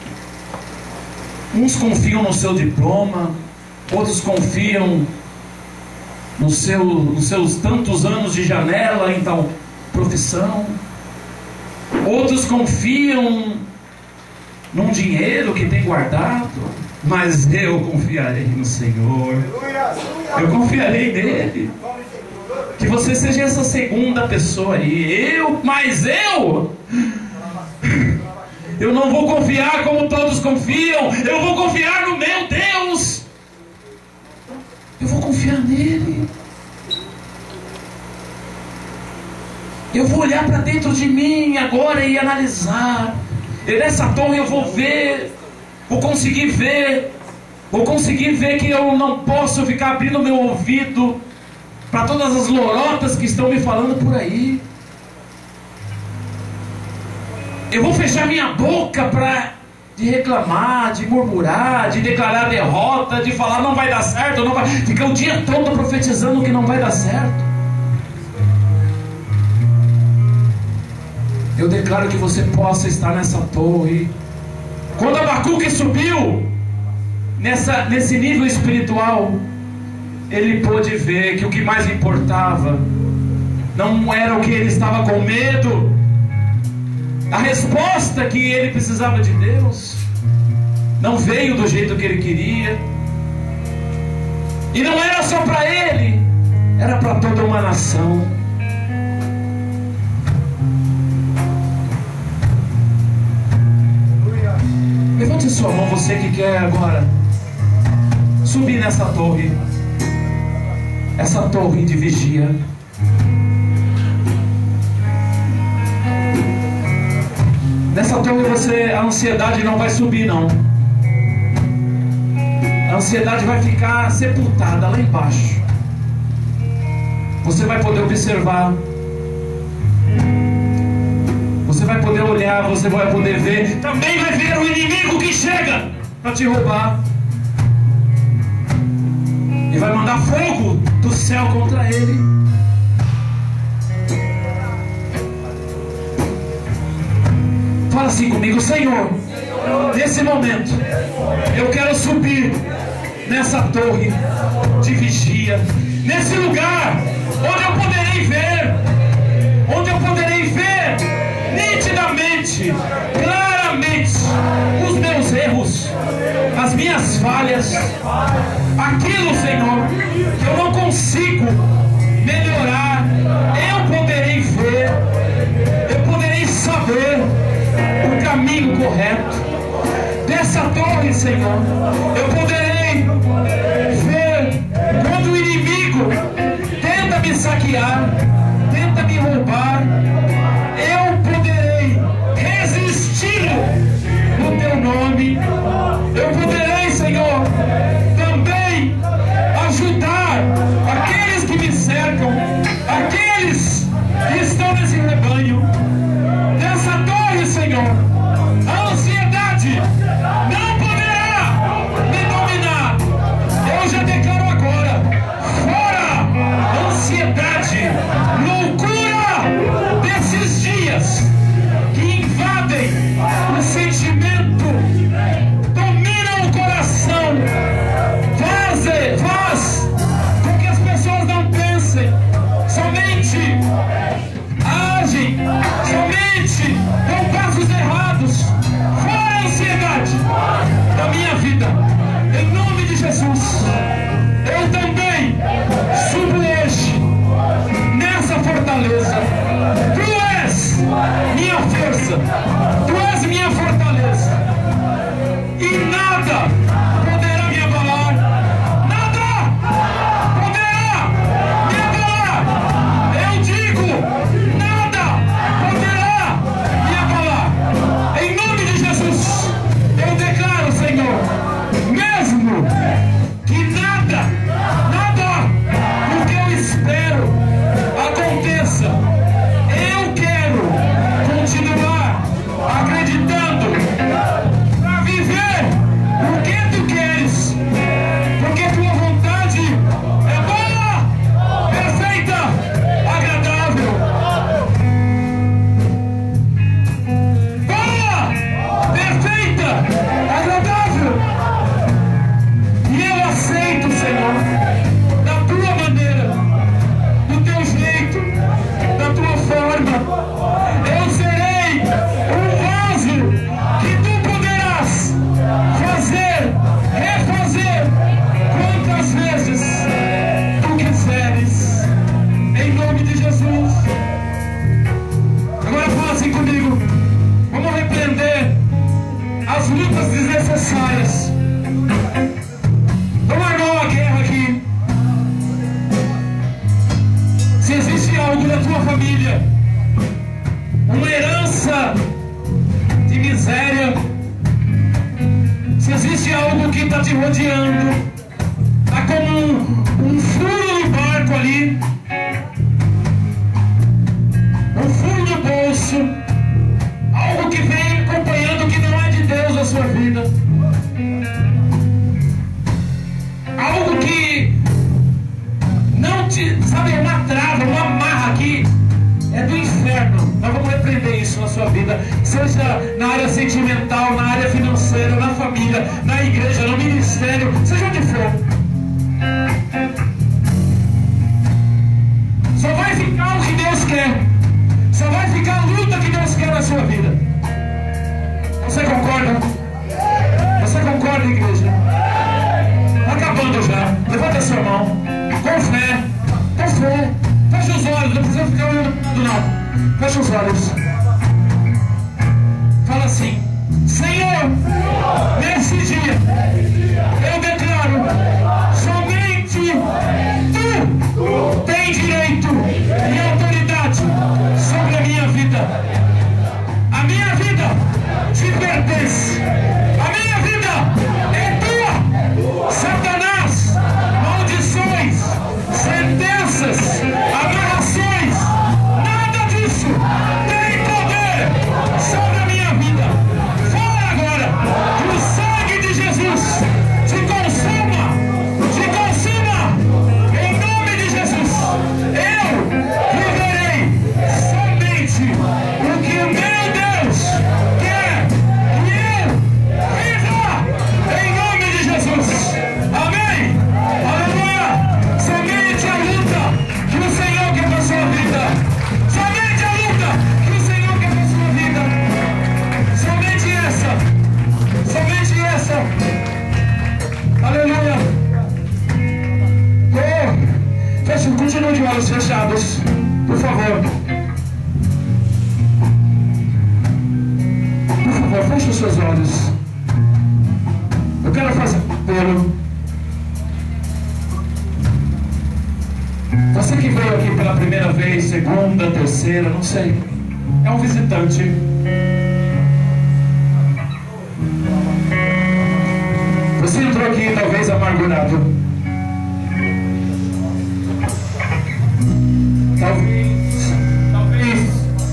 Uns confiam no seu diploma, outros confiam no seu, nos seus tantos anos de janela em tal profissão. Outros confiam num dinheiro que tem guardado. Mas eu confiarei no Senhor. Eu confiarei nele. Que você seja essa segunda pessoa aí. Eu, mas eu Eu não vou confiar como todos confiam. Eu vou confiar no meu Deus. Eu vou confiar nele. Eu vou olhar para dentro de mim agora e analisar. E nessa torre eu vou ver, vou conseguir ver, vou conseguir ver que eu não posso ficar abrindo meu ouvido para todas as lorotas que estão me falando por aí. Eu vou fechar minha boca para de reclamar, de murmurar, de declarar derrota, de falar não vai dar certo, não vai, ficar o dia todo profetizando que não vai dar certo. Eu declaro que você possa estar nessa torre. Quando Abacuque subiu nessa, nesse nível espiritual, ele pôde ver que o que mais importava não era o que ele estava com medo, a resposta que ele precisava de Deus não veio do jeito que ele queria, e não era só para ele, era para toda uma nação. Levante sua mão, você que quer agora subir nessa torre, essa torre de vigia. Nessa torre você, a ansiedade não vai subir não. A ansiedade vai ficar sepultada lá embaixo. Você vai poder observar. Você vai poder olhar, você vai poder ver. Também vai ver o inimigo que chega para te roubar. E vai mandar fogo do céu contra ele. Fala assim comigo: Senhor, nesse momento eu quero subir nessa torre de vigia, nesse lugar onde eu poderei ver, onde eu poderei ver nitidamente, claramente os meus erros, as minhas falhas, aquilo, Senhor, que eu não consigo melhorar. Eu poderei ver, eu poderei saber o caminho correto dessa torre, Senhor. Eu poderei ver quando o inimigo tenta me saquear, tenta me roubar. Eu poderei resistir no teu nome. Eu poderei, Senhor, também ajudar aqueles que me cercam, aqueles que estão nesse rebanho. Nessa torre, Senhor, a ansiedade não poderá me dominar. Eu já declaro agora: fora ansiedade, loucura, que está te rodeando. Está como um, um furo no barco ali. Um furo no bolso. Algo que vem acompanhando que não é de Deus a sua vida. Algo que não te... Sabe, uma trava, uma amarra aqui. É do inferno. Nós vamos repreender isso na sua vida. Seja na área sentimental, na área financeira, na família, na igreja, no ministério, seja onde for. Só vai ficar o que Deus quer. Só vai ficar a luta que Deus quer na sua vida. Você concorda? Você concorda, igreja? Está acabando já. Levanta a sua mão. Com fé. Com fé. Fecha os olhos, não precisa ficar olhando do nada. Fecha os olhos. Fala assim: Senhor, nesse dia, eu declaro, somente Tu tem direito e autoridade sobre a minha vida. A minha vida te pertence. A minha vida é tua. Satanás, maldições, sentenças, amarrações, nada disso tem poder sobre a minha vida. Fora agora, que o sangue de Jesus te consuma, te consuma, em nome de Jesus. Eu viverei somente o que o meu Deus quer que eu viva, em nome de Jesus. Amém. Aleluia. Somente a luta que o Senhor quer para a sua vida. Somente a luta que o Senhor quer para a sua vida. Somente essa. Somente essa. Aleluia. Oh, fecha, continue de olhos fechados, por favor. Por favor, feche os seus olhos. Eu quero fazer um apelo. Você que veio aqui pela primeira vez, segunda, terceira, não sei, é um visitante. Você entrou aqui talvez amargurado. Talvez, talvez,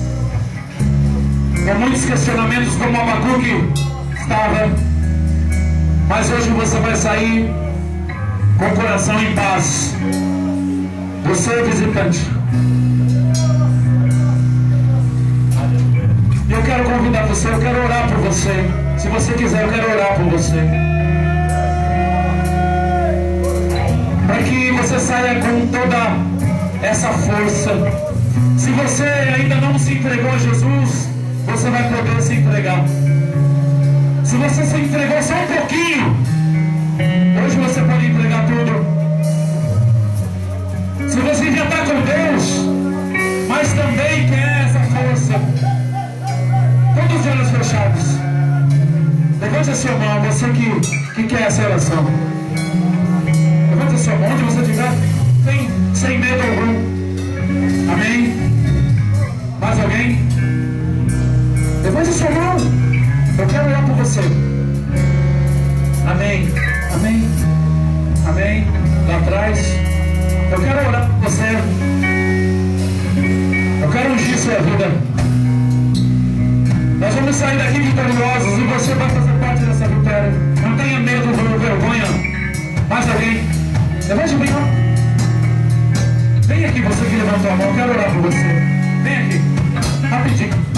com muitos questionamentos como Abacuque estava, mas hoje você vai sair com o coração em paz. Você é visitante. Eu quero convidar você, eu quero orar por você. Se você quiser, eu quero orar por você. Para que você saia com toda essa força. Se você ainda não se entregou a Jesus, você vai poder se entregar. Se você se entregou só um pouquinho, hoje você pode entregar tudo. Se você já está com Deus, mas também quer essa força, todos os olhos fechados, levante a sua mão, você que, que quer essa oração. Levante a sua mão, onde você estiver, sem, sem medo algum. Amém? Mais alguém? Levante a sua mão, eu quero orar por você. Amém? Amém? Amém? Lá atrás. Eu quero orar por você. Eu quero ungir sua vida. Nós vamos sair daqui vitoriosos e você vai fazer parte dessa vitória. Não tenha medo ou vergonha. Mais alguém? Levante bem, ó. Vem aqui, você que levantou a mão. Eu quero orar por você. Vem aqui. Rapidinho.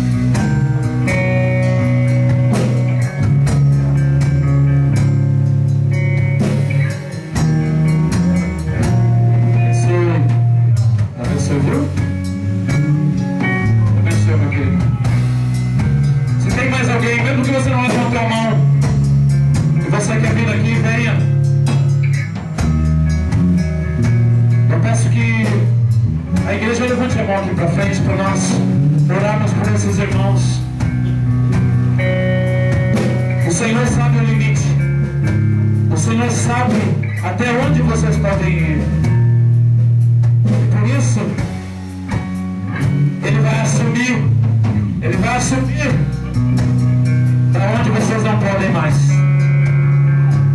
Viu? Abençoe, meu querido. Se tem mais alguém, mesmo que você não levantou a mão, e você quer vir aqui, venha. Eu peço que a igreja levante a mão aqui para frente para nós orarmos por esses irmãos. O Senhor sabe o limite. O Senhor sabe até onde vocês podem ir. Por isso, Ele vai assumir, Ele vai assumir para onde vocês não podem mais.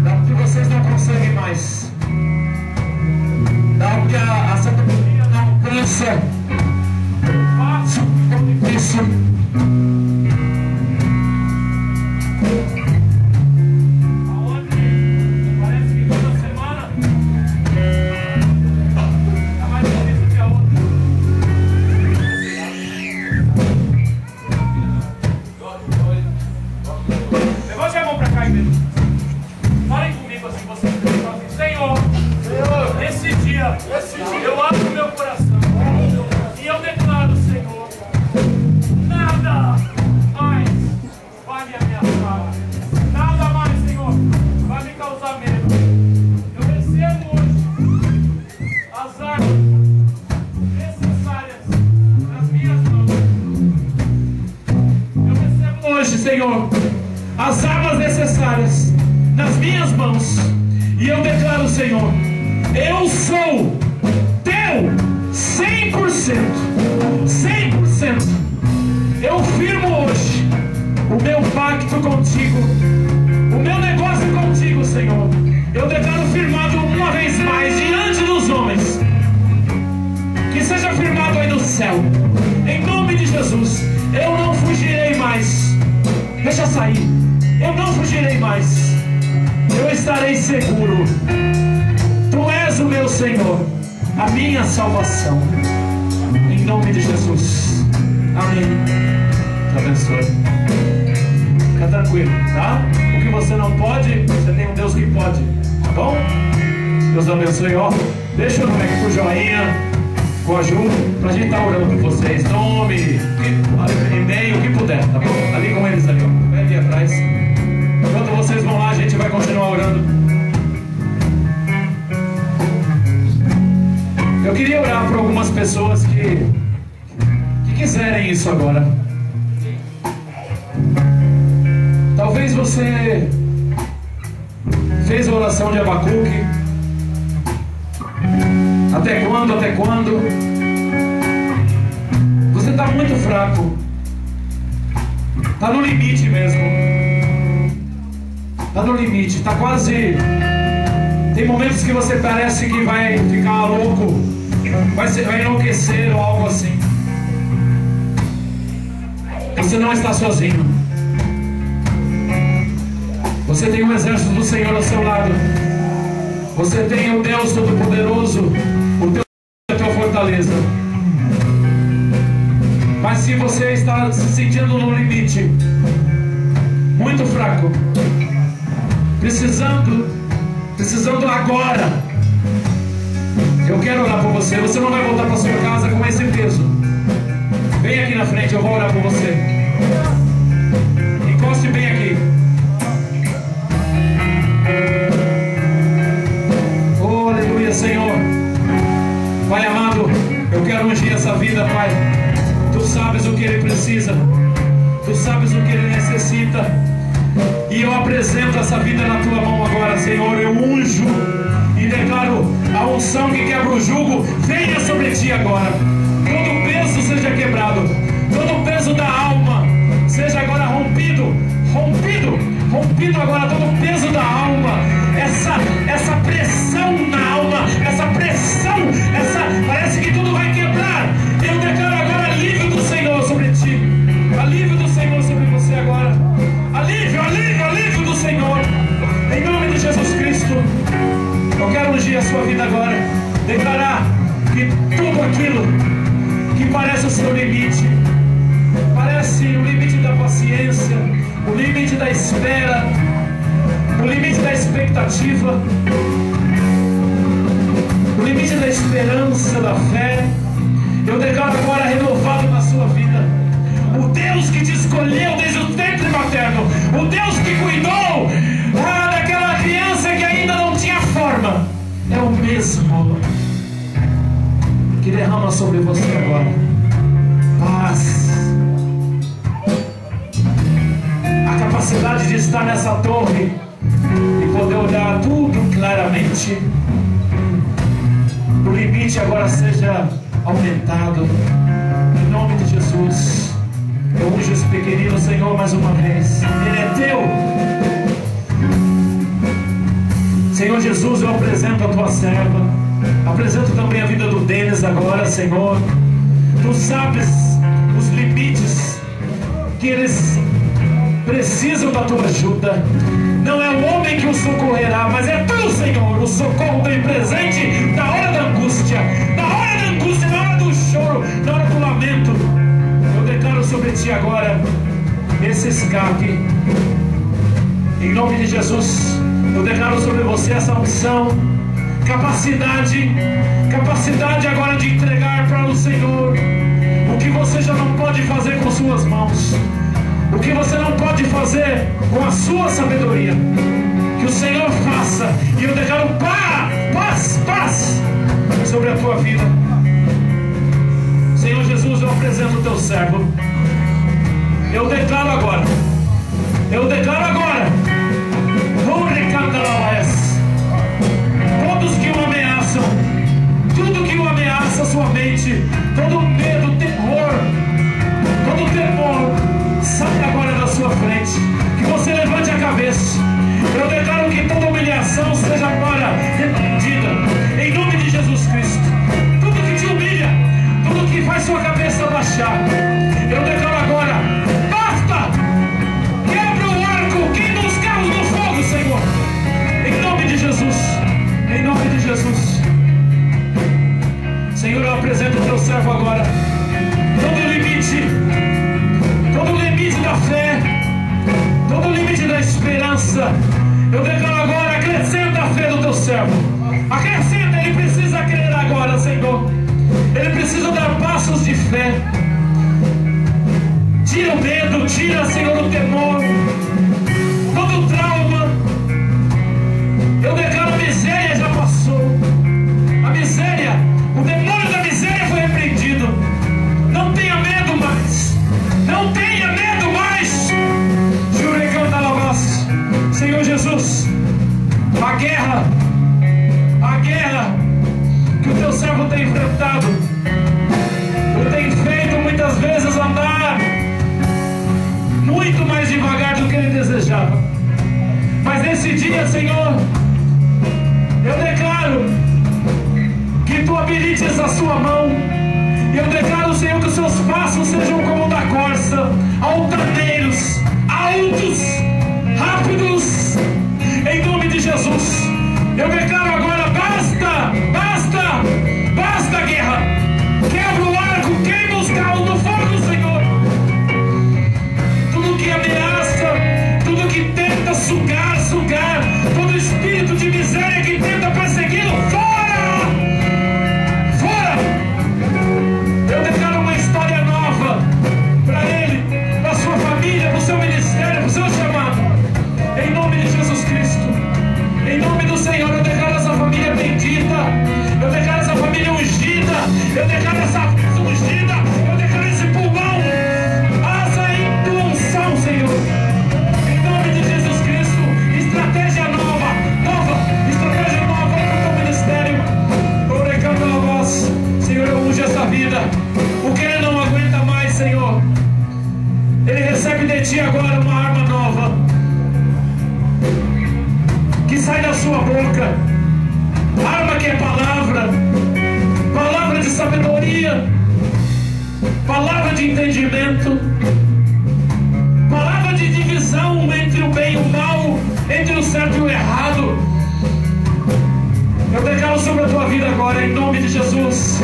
Senhor, as armas necessárias nas minhas mãos. E eu declaro, Senhor, eu sou teu cem por cento. cem por cento. Eu firmo hoje o meu pacto contigo, o meu negócio contigo, Senhor. Eu declaro firmado uma vez mais diante dos homens. Que seja firmado aí no céu, em nome de Jesus. Eu não fugirei mais. Deixa sair. Eu não fugirei mais. Eu estarei seguro. Tu és o meu Senhor, a minha salvação. Em nome de Jesus. Amém. Te abençoe. Fica tranquilo, tá? O que você não pode, você tem um Deus que pode. Tá bom? Deus abençoe, ó. Deixa eu ver aqui pro joinha, com a Ju, pra gente estar orando por vocês. Nome, e-mail, o que puder, tá bom? Ali com eles ali, ó. Vai ali atrás. Enquanto vocês vão lá, a gente vai continuar orando. Eu queria orar por algumas pessoas que, que quiserem isso agora. Talvez você fez a oração de Abacuque. Até quando, até quando? Você está muito fraco. Está no limite mesmo. Está no limite, está quase... Tem momentos que você parece que vai ficar louco, vai, ser, vai enlouquecer ou algo assim. Você não está sozinho. Você tem um exército do Senhor ao seu lado. Você tem o Deus Todo-Poderoso, o Deus é a tua fortaleza. Mas se você está se sentindo no limite, muito fraco, precisando, precisando agora, eu quero orar por você. Você não vai voltar para sua casa com esse peso. Vem aqui na frente, eu vou orar por você. Encoste bem aqui. Oh, aleluia, Senhor. Pai amado, eu quero ungir essa vida, Pai. Tu sabes o que ele precisa, tu sabes o que ele necessita. E eu apresento essa vida na tua mão agora, Senhor. Eu unjo e declaro a unção que quebra o jugo. Venha sobre ti agora. Todo peso seja quebrado, todo peso da alma seja agora rompido. Rompido, rompido agora todo o peso da alma. Essa, essa pressão na alma, essa pressão, essa, parece que tudo vai quebrar. Eu declaro agora alívio do Senhor sobre ti. Alívio do Senhor sobre você agora. Alívio, alívio, alívio do Senhor. Em nome de Jesus Cristo. Eu quero ungir a sua vida agora. Declarar que tudo aquilo que parece o seu limite, parece o limite da paciência, o limite da espera, o limite da expectativa, o limite da esperança, da fé, eu declaro agora renovado na sua vida. O Deus que te escolheu desde o ventre materno, o Deus que cuidou ah, daquela criança que ainda não tinha forma, é o mesmo que derrama sobre você agora paz, a capacidade de estar nessa torre e poder olhar tudo claramente. O limite agora seja aumentado em nome de Jesus. Eu unjo esse pequenino, Senhor, mais uma vez. Ele é teu. Senhor Jesus, eu apresento a tua serva, apresento também a vida do Denis agora, Senhor. Tu sabes os limites que eles precisam da tua ajuda. Não é o homem que o socorrerá, mas é tu, Senhor, o socorro bem presente na hora da angústia, na hora da angústia, na hora do choro, na hora do lamento. Eu declaro sobre ti agora esse escape. Em nome de Jesus, eu declaro sobre você essa unção, capacidade, capacidade agora de entregar para o Senhor o que você já não pode fazer com suas mãos, o que você não pode fazer com a sua sabedoria. Que o Senhor faça. E eu declaro paz, paz, paz sobre a tua vida. Senhor Jesus, eu apresento o teu servo. Eu declaro agora Eu declaro agora, todos que o ameaçam, tudo que o ameaça a sua mente, todo medo, terror, todo temor, sai agora da sua frente. Que você levante a cabeça. Eu declaro que toda humilhação seja agora repreendida, em nome de Jesus Cristo. Tudo que te humilha, tudo que faz sua cabeça baixar, eu declaro agora, basta! Quebra o arco, queima os carros no fogo, Senhor, em nome de Jesus, em nome de Jesus. Senhor, eu apresento o teu servo agora, todo limite, todo limite da fé, todo limite da esperança, eu declaro agora, acrescenta a fé do teu servo, acrescenta, ele precisa crer agora, Senhor, ele precisa dar passos de fé. Tira o medo, tira, Senhor, o temor, todo o trauma. Eu declaro, a miséria já passou, a miséria, o demônio da miséria foi repreendido. Não tenha medo mais, não tenha medo mais. Senhor Jesus, a guerra, a guerra que o teu servo tem enfrentado, eu tenho feito muitas vezes andar muito mais devagar do que ele desejava. Mas nesse dia, Senhor, eu declaro que tu habilites a sua mão. E eu declaro, Senhor, que os seus passos sejam como o da corça, altaneiros, altos, rápidos, em nome de Jesus. Eu declaro agora, basta, basta, basta guerra. Quebra o arco, queima os carros no fogo, Senhor. Tudo que ameaça, tudo que tenta sugar, sugar, todo espírito de miséria que tenta persegui-lo, fora, fora. Eu declaro uma história nova para ele, para sua família, para o seu ministério, para o seu chamado. Em nome de Jesus Cristo, em nome do Senhor, eu declaro essa família bendita, eu declaro essa família ungida, eu declaro essa ungida, eu declaro esse pulmão, asa em tua unção, Senhor, em nome de Jesus Cristo. Estratégia nova, nova, estratégia nova para o teu ministério. Obrigado a voz, Senhor, eu unjo essa vida, o que ele não aguenta mais, Senhor, ele recebe de ti agora uma arma nova, que sai da sua boca, arma que é palavra, palavra de sabedoria, palavra de entendimento, palavra de divisão entre o bem e o mal, entre o certo e o errado. Eu declaro sobre a tua vida agora, em nome de Jesus.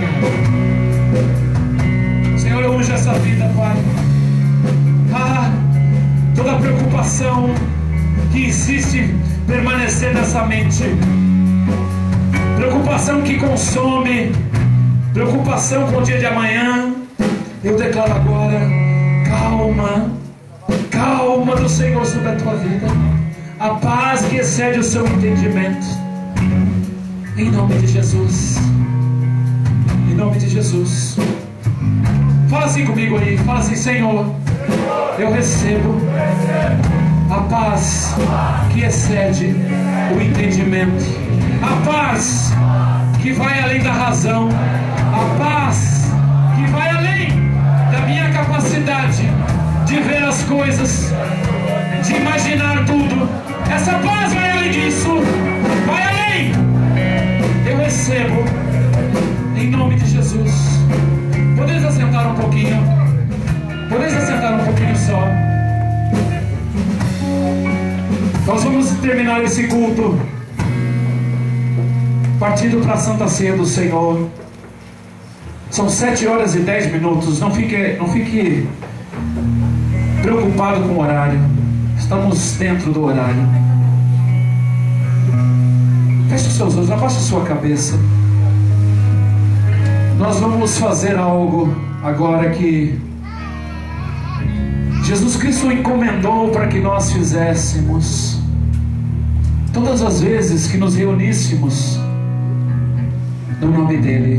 Senhor, eu unjo essa vida, Pai. Ah, toda preocupação que insiste permanecer nessa mente, preocupação que consome, preocupação com o dia de amanhã, eu declaro agora, calma, calma do Senhor sobre a tua vida, a paz que excede o seu entendimento, em nome de Jesus, em nome de Jesus. Fala assim comigo aí, fala assim: Senhor, eu recebo a paz que excede o entendimento, a paz que vai além da razão, a paz que vai além da minha capacidade de ver as coisas, de imaginar tudo. Essa paz vai além disso, vai além. Eu recebo em nome de Jesus. Podeis assentar um pouquinho, podeis assentar um pouquinho só. Nós vamos terminar esse culto partindo para a Santa Ceia do Senhor. São sete horas e dez minutos. Não fique, não fique preocupado com o horário. Estamos dentro do horário. Feche os seus olhos, abaixe a sua cabeça. Nós vamos fazer algo agora que Jesus Cristo encomendou para que nós fizéssemos. Todas as vezes que nos reuníssemos no nome dEle,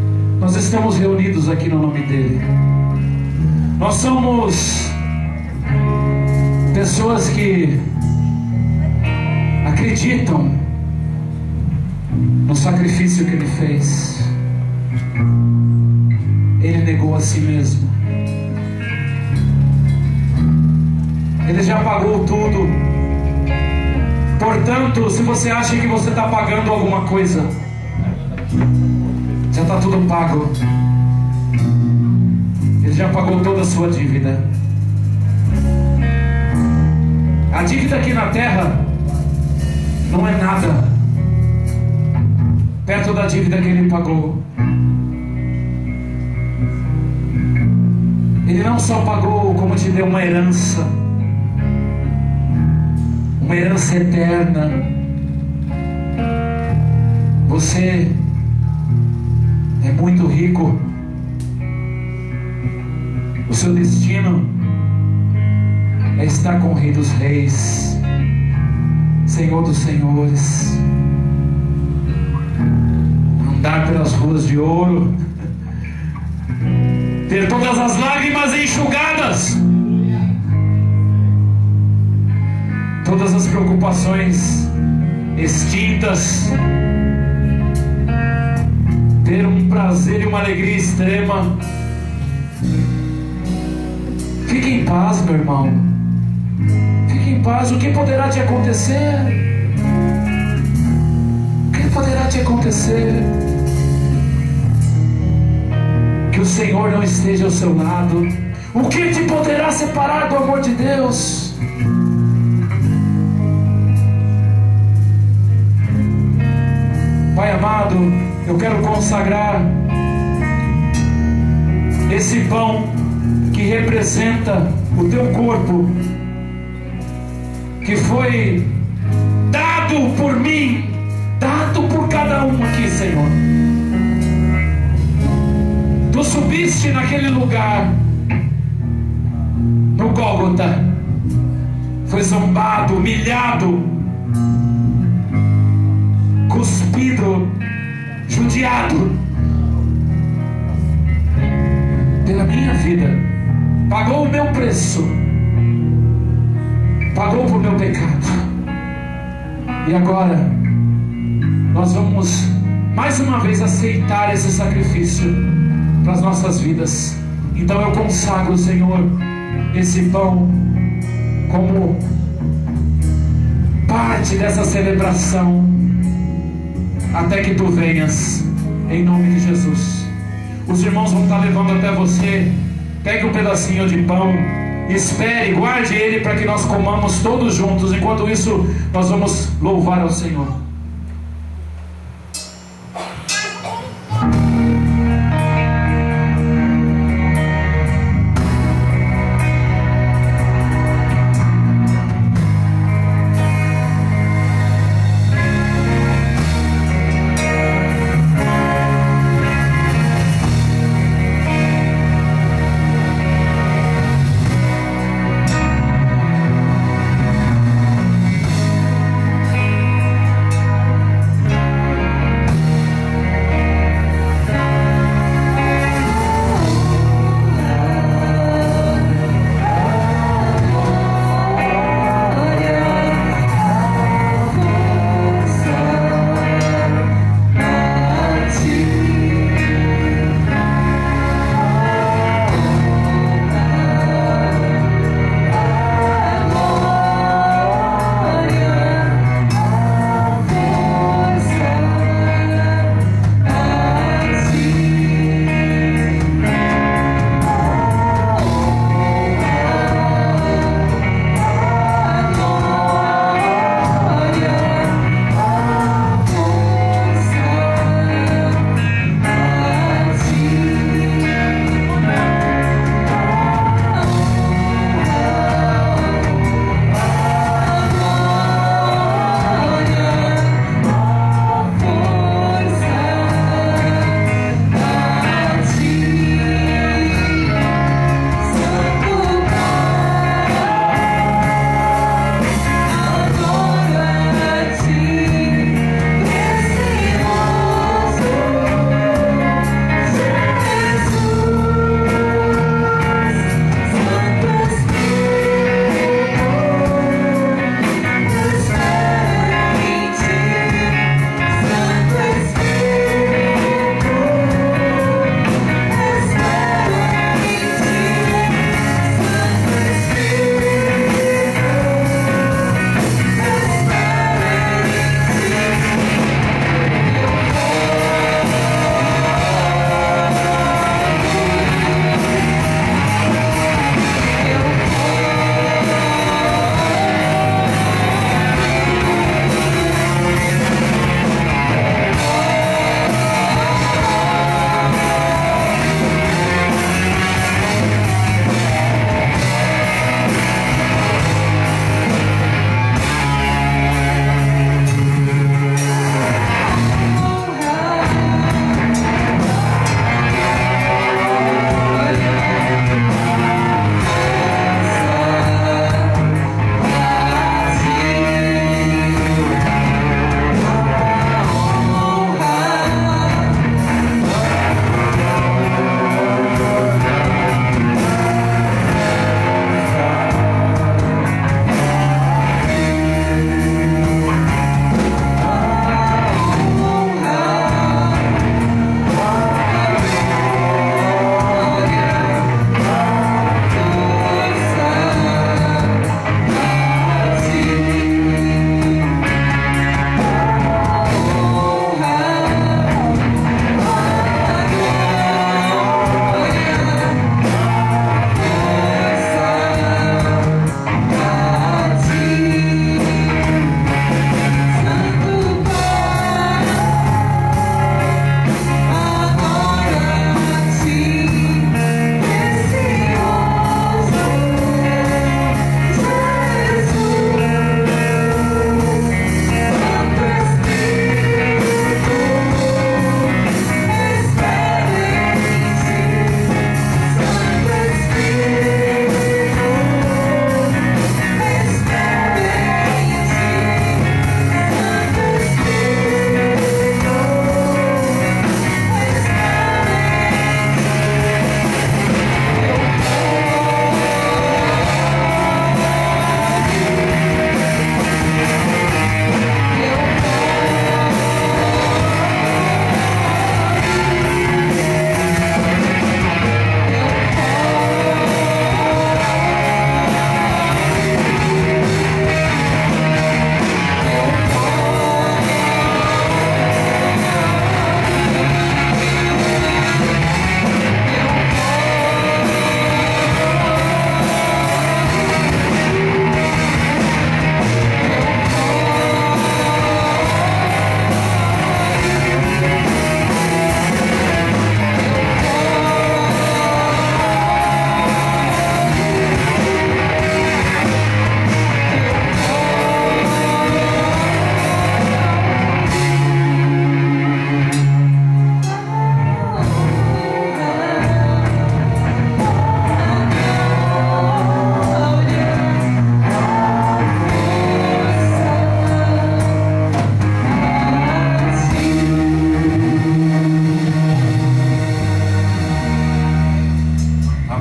nós estamos reunidos aqui no nome dEle. Nós somos Pessoas que acreditam no sacrifício que Ele fez. Ele negou a si mesmo. Ele já pagou tudo. Portanto, se você acha que você está pagando alguma coisa, já está tudo pago. Ele já pagou toda a sua dívida. A dívida aqui na terra não é nada perto da dívida que Ele pagou. Ele não só pagou, como te deu uma herança, uma herança eterna. Você é muito rico. O seu destino é estar com o Rei dos Reis, Senhor dos Senhores, andar pelas ruas de ouro, ter todas as lágrimas enxugadas, todas as preocupações extintas, ter um prazer e uma alegria extrema. Fique em paz, meu irmão. Fique em paz. O que poderá te acontecer? O que poderá te acontecer? Que o Senhor não esteja ao seu lado. O que te poderá separar do amor de Deus? Pai amado, eu quero consagrar esse pão que representa o teu corpo, que foi dado por mim, dado por cada um aqui, Senhor. Tu subiste naquele lugar, no Gólgota, foi zombado, humilhado, cuspido, judiado pela minha vida. Pagou o meu preço, pagou por meu pecado. E agora nós vamos mais uma vez aceitar esse sacrifício para as nossas vidas. Então eu consagro, Senhor, esse pão como parte dessa celebração até que Tu venhas, em nome de Jesus. Os irmãos vão estar levando até você. Pegue um pedacinho de pão, espere, guarde ele para que nós comamos todos juntos. Enquanto isso, nós vamos louvar ao Senhor.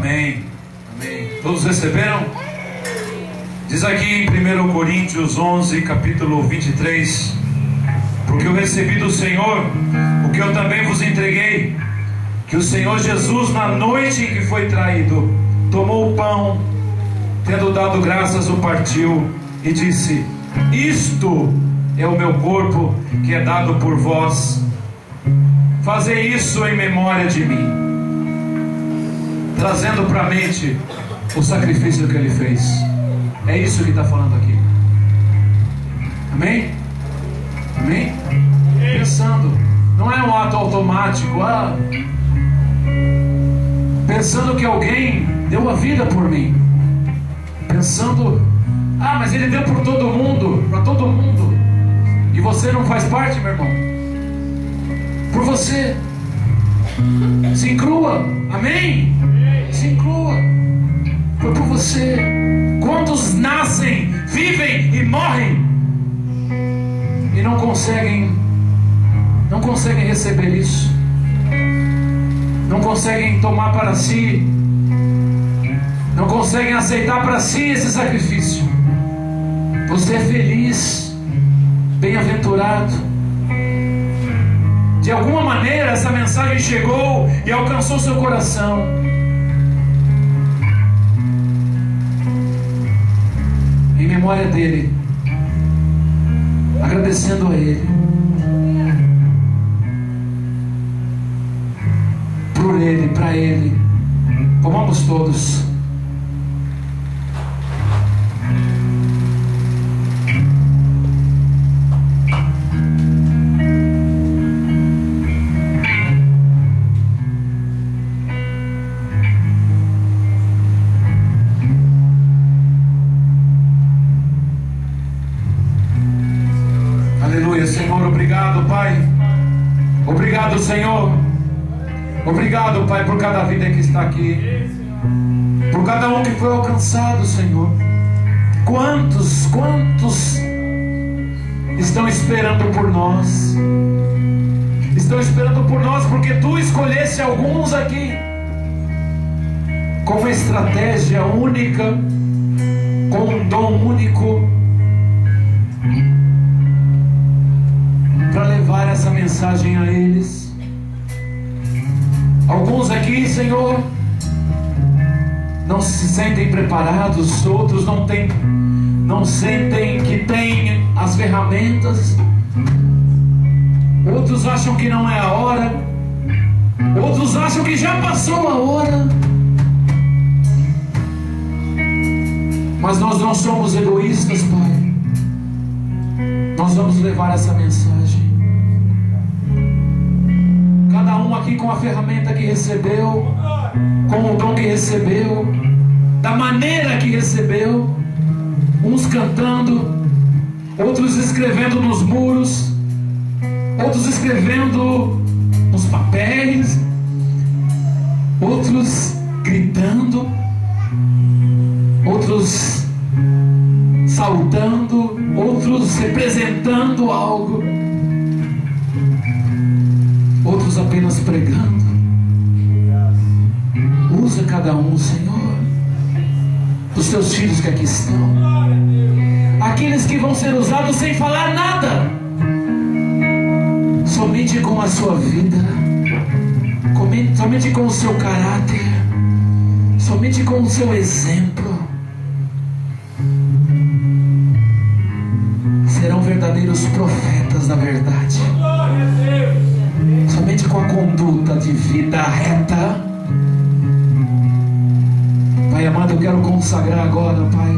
Amém. Amém. Todos receberam? Diz aqui em primeira Coríntios onze, capítulo vinte e três: porque eu recebi do Senhor o que eu também vos entreguei, que o Senhor Jesus, na noite em que foi traído, tomou o pão, tendo dado graças, o partiu e disse: isto é o meu corpo, que é dado por vós, fazei isso em memória de mim. Trazendo para a mente o sacrifício que ele fez. É isso que está falando aqui. Amém? Amém? Pensando, não é um ato automático, ah, pensando que alguém deu a vida por mim, pensando, ah, mas ele deu por todo mundo, para todo mundo, e você não faz parte, meu irmão. Por você, se inclua, amém? Se inclua, foi por você. Quantos nascem, vivem e morrem e não conseguem, não conseguem receber isso, não conseguem tomar para si, não conseguem aceitar para si esse sacrifício. Você é feliz, bem-aventurado. De alguma maneira essa mensagem chegou e alcançou seu coração. Em memória dele, agradecendo a ele por ele, para ele. Comamos todos. Senhor, obrigado, Pai. Obrigado, Senhor. Obrigado, Pai, por cada vida que está aqui, por cada um que foi alcançado, Senhor. Quantos, quantos estão esperando por nós? Estão esperando por nós porque Tu escolheste alguns aqui com uma estratégia única, com um dom único, para levar essa mensagem a eles. Alguns aqui, Senhor, não se sentem preparados, outros não têm, não sentem que têm as ferramentas, outros acham que não é a hora, outros acham que já passou a hora. Mas nós não somos egoístas, Pai. Nós vamos levar essa mensagem. Cada um aqui com a ferramenta que recebeu, com o dom que recebeu, da maneira que recebeu. Uns cantando, outros escrevendo nos muros, outros escrevendo nos papéis, outros gritando, outros saltando, outros representando algo, outros apenas pregando. Usa cada um, Senhor, dos teus filhos que aqui estão, aqueles que vão ser usados sem falar nada, somente com a sua vida, somente com o seu caráter, somente com o seu exemplo. Serão verdadeiros profetas da verdade, somente com a conduta de vida reta. Pai amado, eu quero consagrar agora, Pai,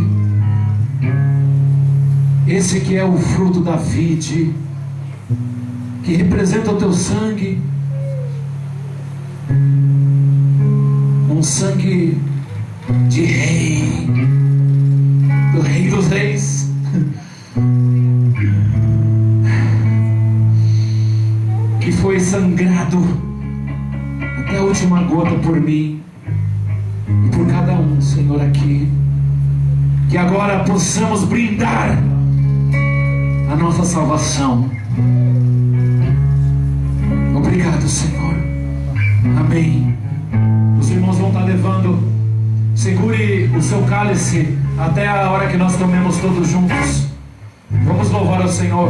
esse que é o fruto da vide, que representa o teu sangue, um sangue de rei, do Rei dos Reis, que foi sangrado até a última gota por mim e por cada um, Senhor, aqui. Que agora possamos brindar a nossa salvação. Obrigado, Senhor. Amém. Os irmãos vão estar levando Segure o seu cálice até a hora que nós tomemos todos juntos. Vamos louvar ao Senhor.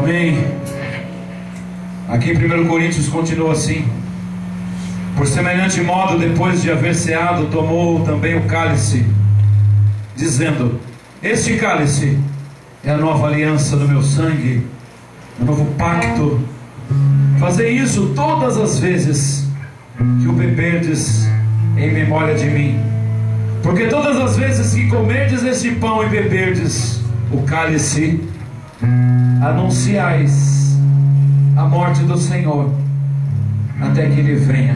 Amém. Aqui em primeiro Coríntios continua assim: por semelhante modo, depois de haver ceado, tomou também o cálice, dizendo: este cálice é a nova aliança do meu sangue, o novo pacto. Fazei isso todas as vezes que o beberdes em memória de mim. Porque todas as vezes que comerdes este pão e beberdes o cálice, anunciais a morte do Senhor até que Ele venha.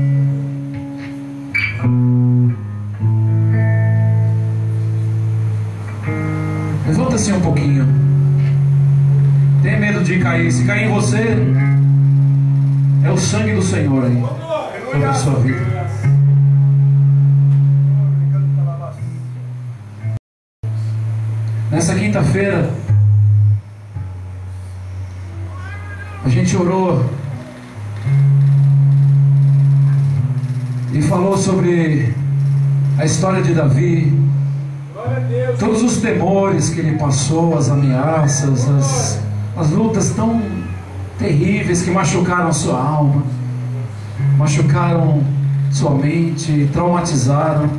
Levanta-se um pouquinho. Tem medo de cair. Se cair em você, é o sangue do Senhor aí sobre a sua vida. Nessa quinta-feira, a gente orou e falou sobre a história de Davi, todos os temores que ele passou, as ameaças, as, as lutas tão terríveis que machucaram sua alma, machucaram sua mente, traumatizaram.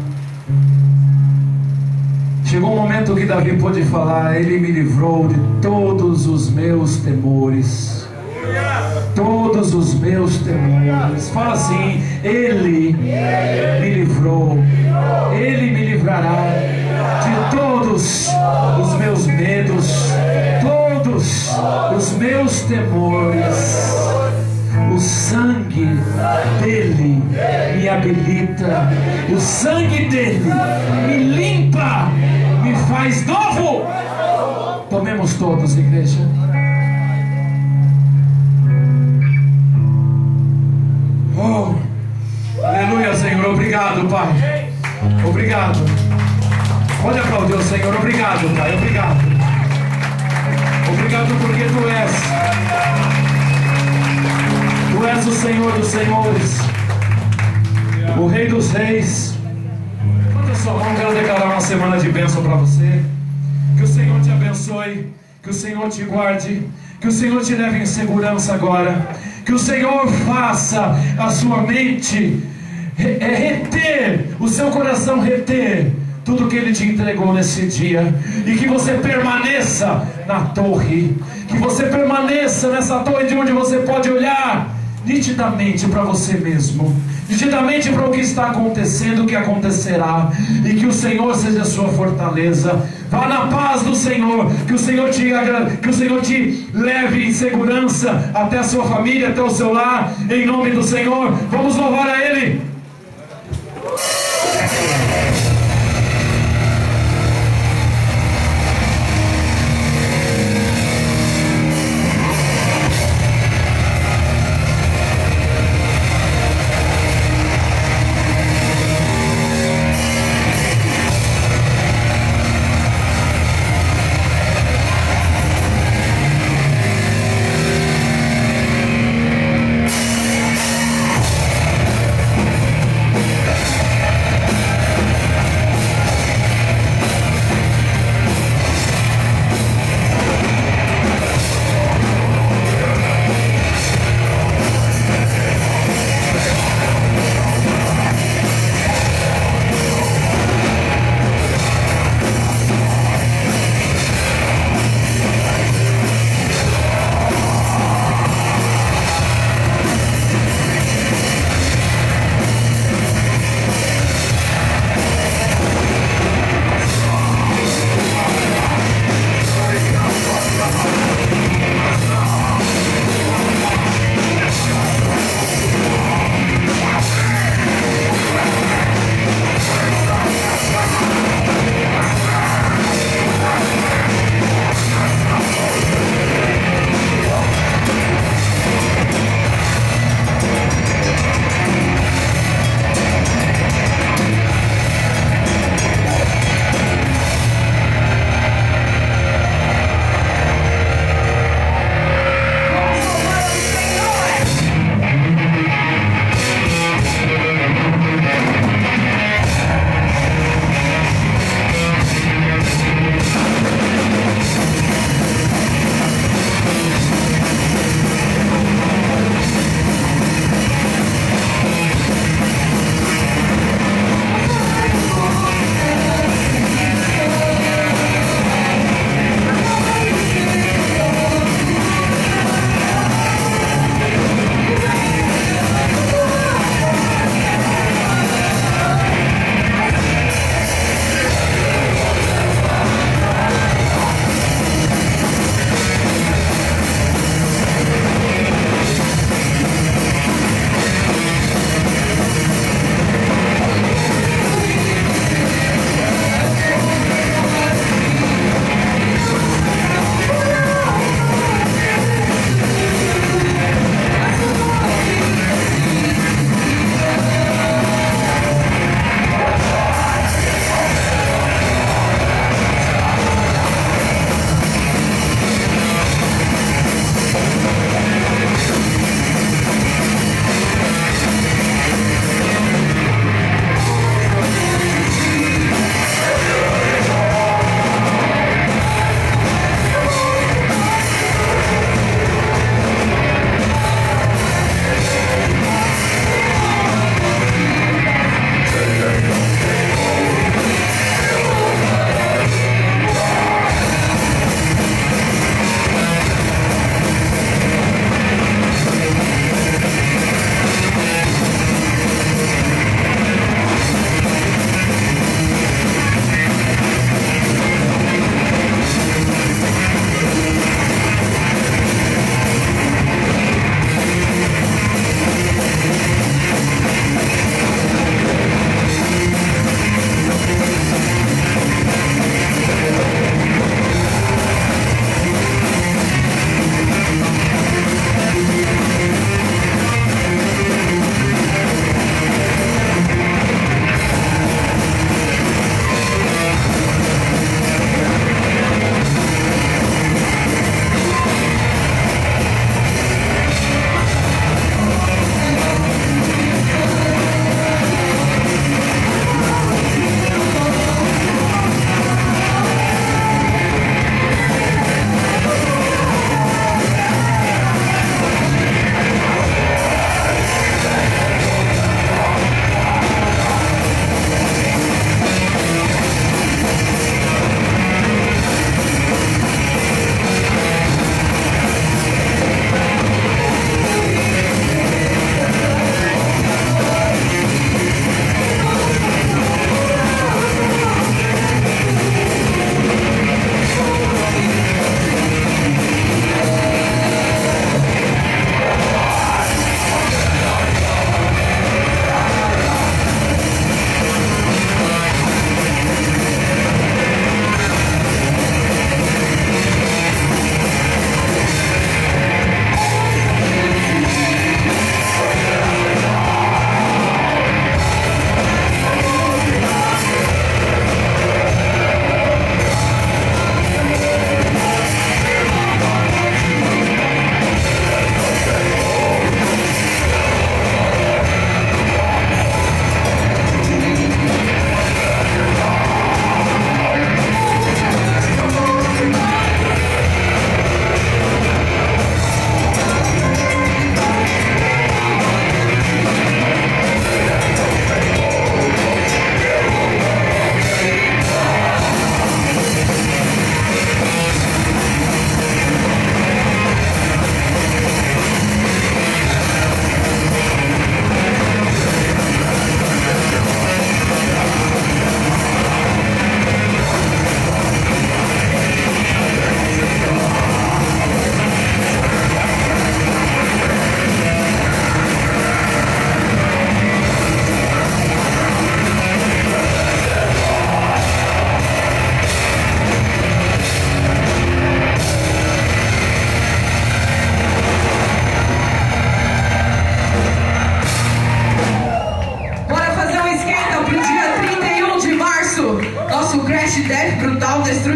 Chegou um momento que Davi pôde falar: Ele me livrou de todos os meus temores. Todos os meus temores. Fala assim: Ele me livrou. Ele me livrará de todos os meus medos, todos os meus temores. O sangue dele me habilita. O sangue dele me limpa, me faz novo. Tomemos todos, igreja. Oh, aleluia, Senhor. Obrigado, Pai. Obrigado. Pode aplaudir o Senhor. Obrigado, Pai. Obrigado. Obrigado porque Tu és. Tu és o Senhor dos Senhores, o Rei dos Reis. Levanta sua mão, quero declarar uma semana de bênção para você. Que o Senhor te abençoe, que o Senhor te guarde, que o Senhor te leve em segurança agora, que o Senhor faça a sua mente reter, o seu coração reter tudo que Ele te entregou nesse dia, e que você permaneça na torre, que você permaneça nessa torre de onde você pode olhar nitidamente para você mesmo, nitidamente para o que está acontecendo, o que acontecerá, e que o Senhor seja a sua fortaleza. Vá na paz do Senhor, que o Senhor te, que o Senhor te leve em segurança até a sua família, até o seu lar, em nome do Senhor. Vamos louvar a Ele.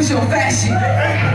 Senhor feche.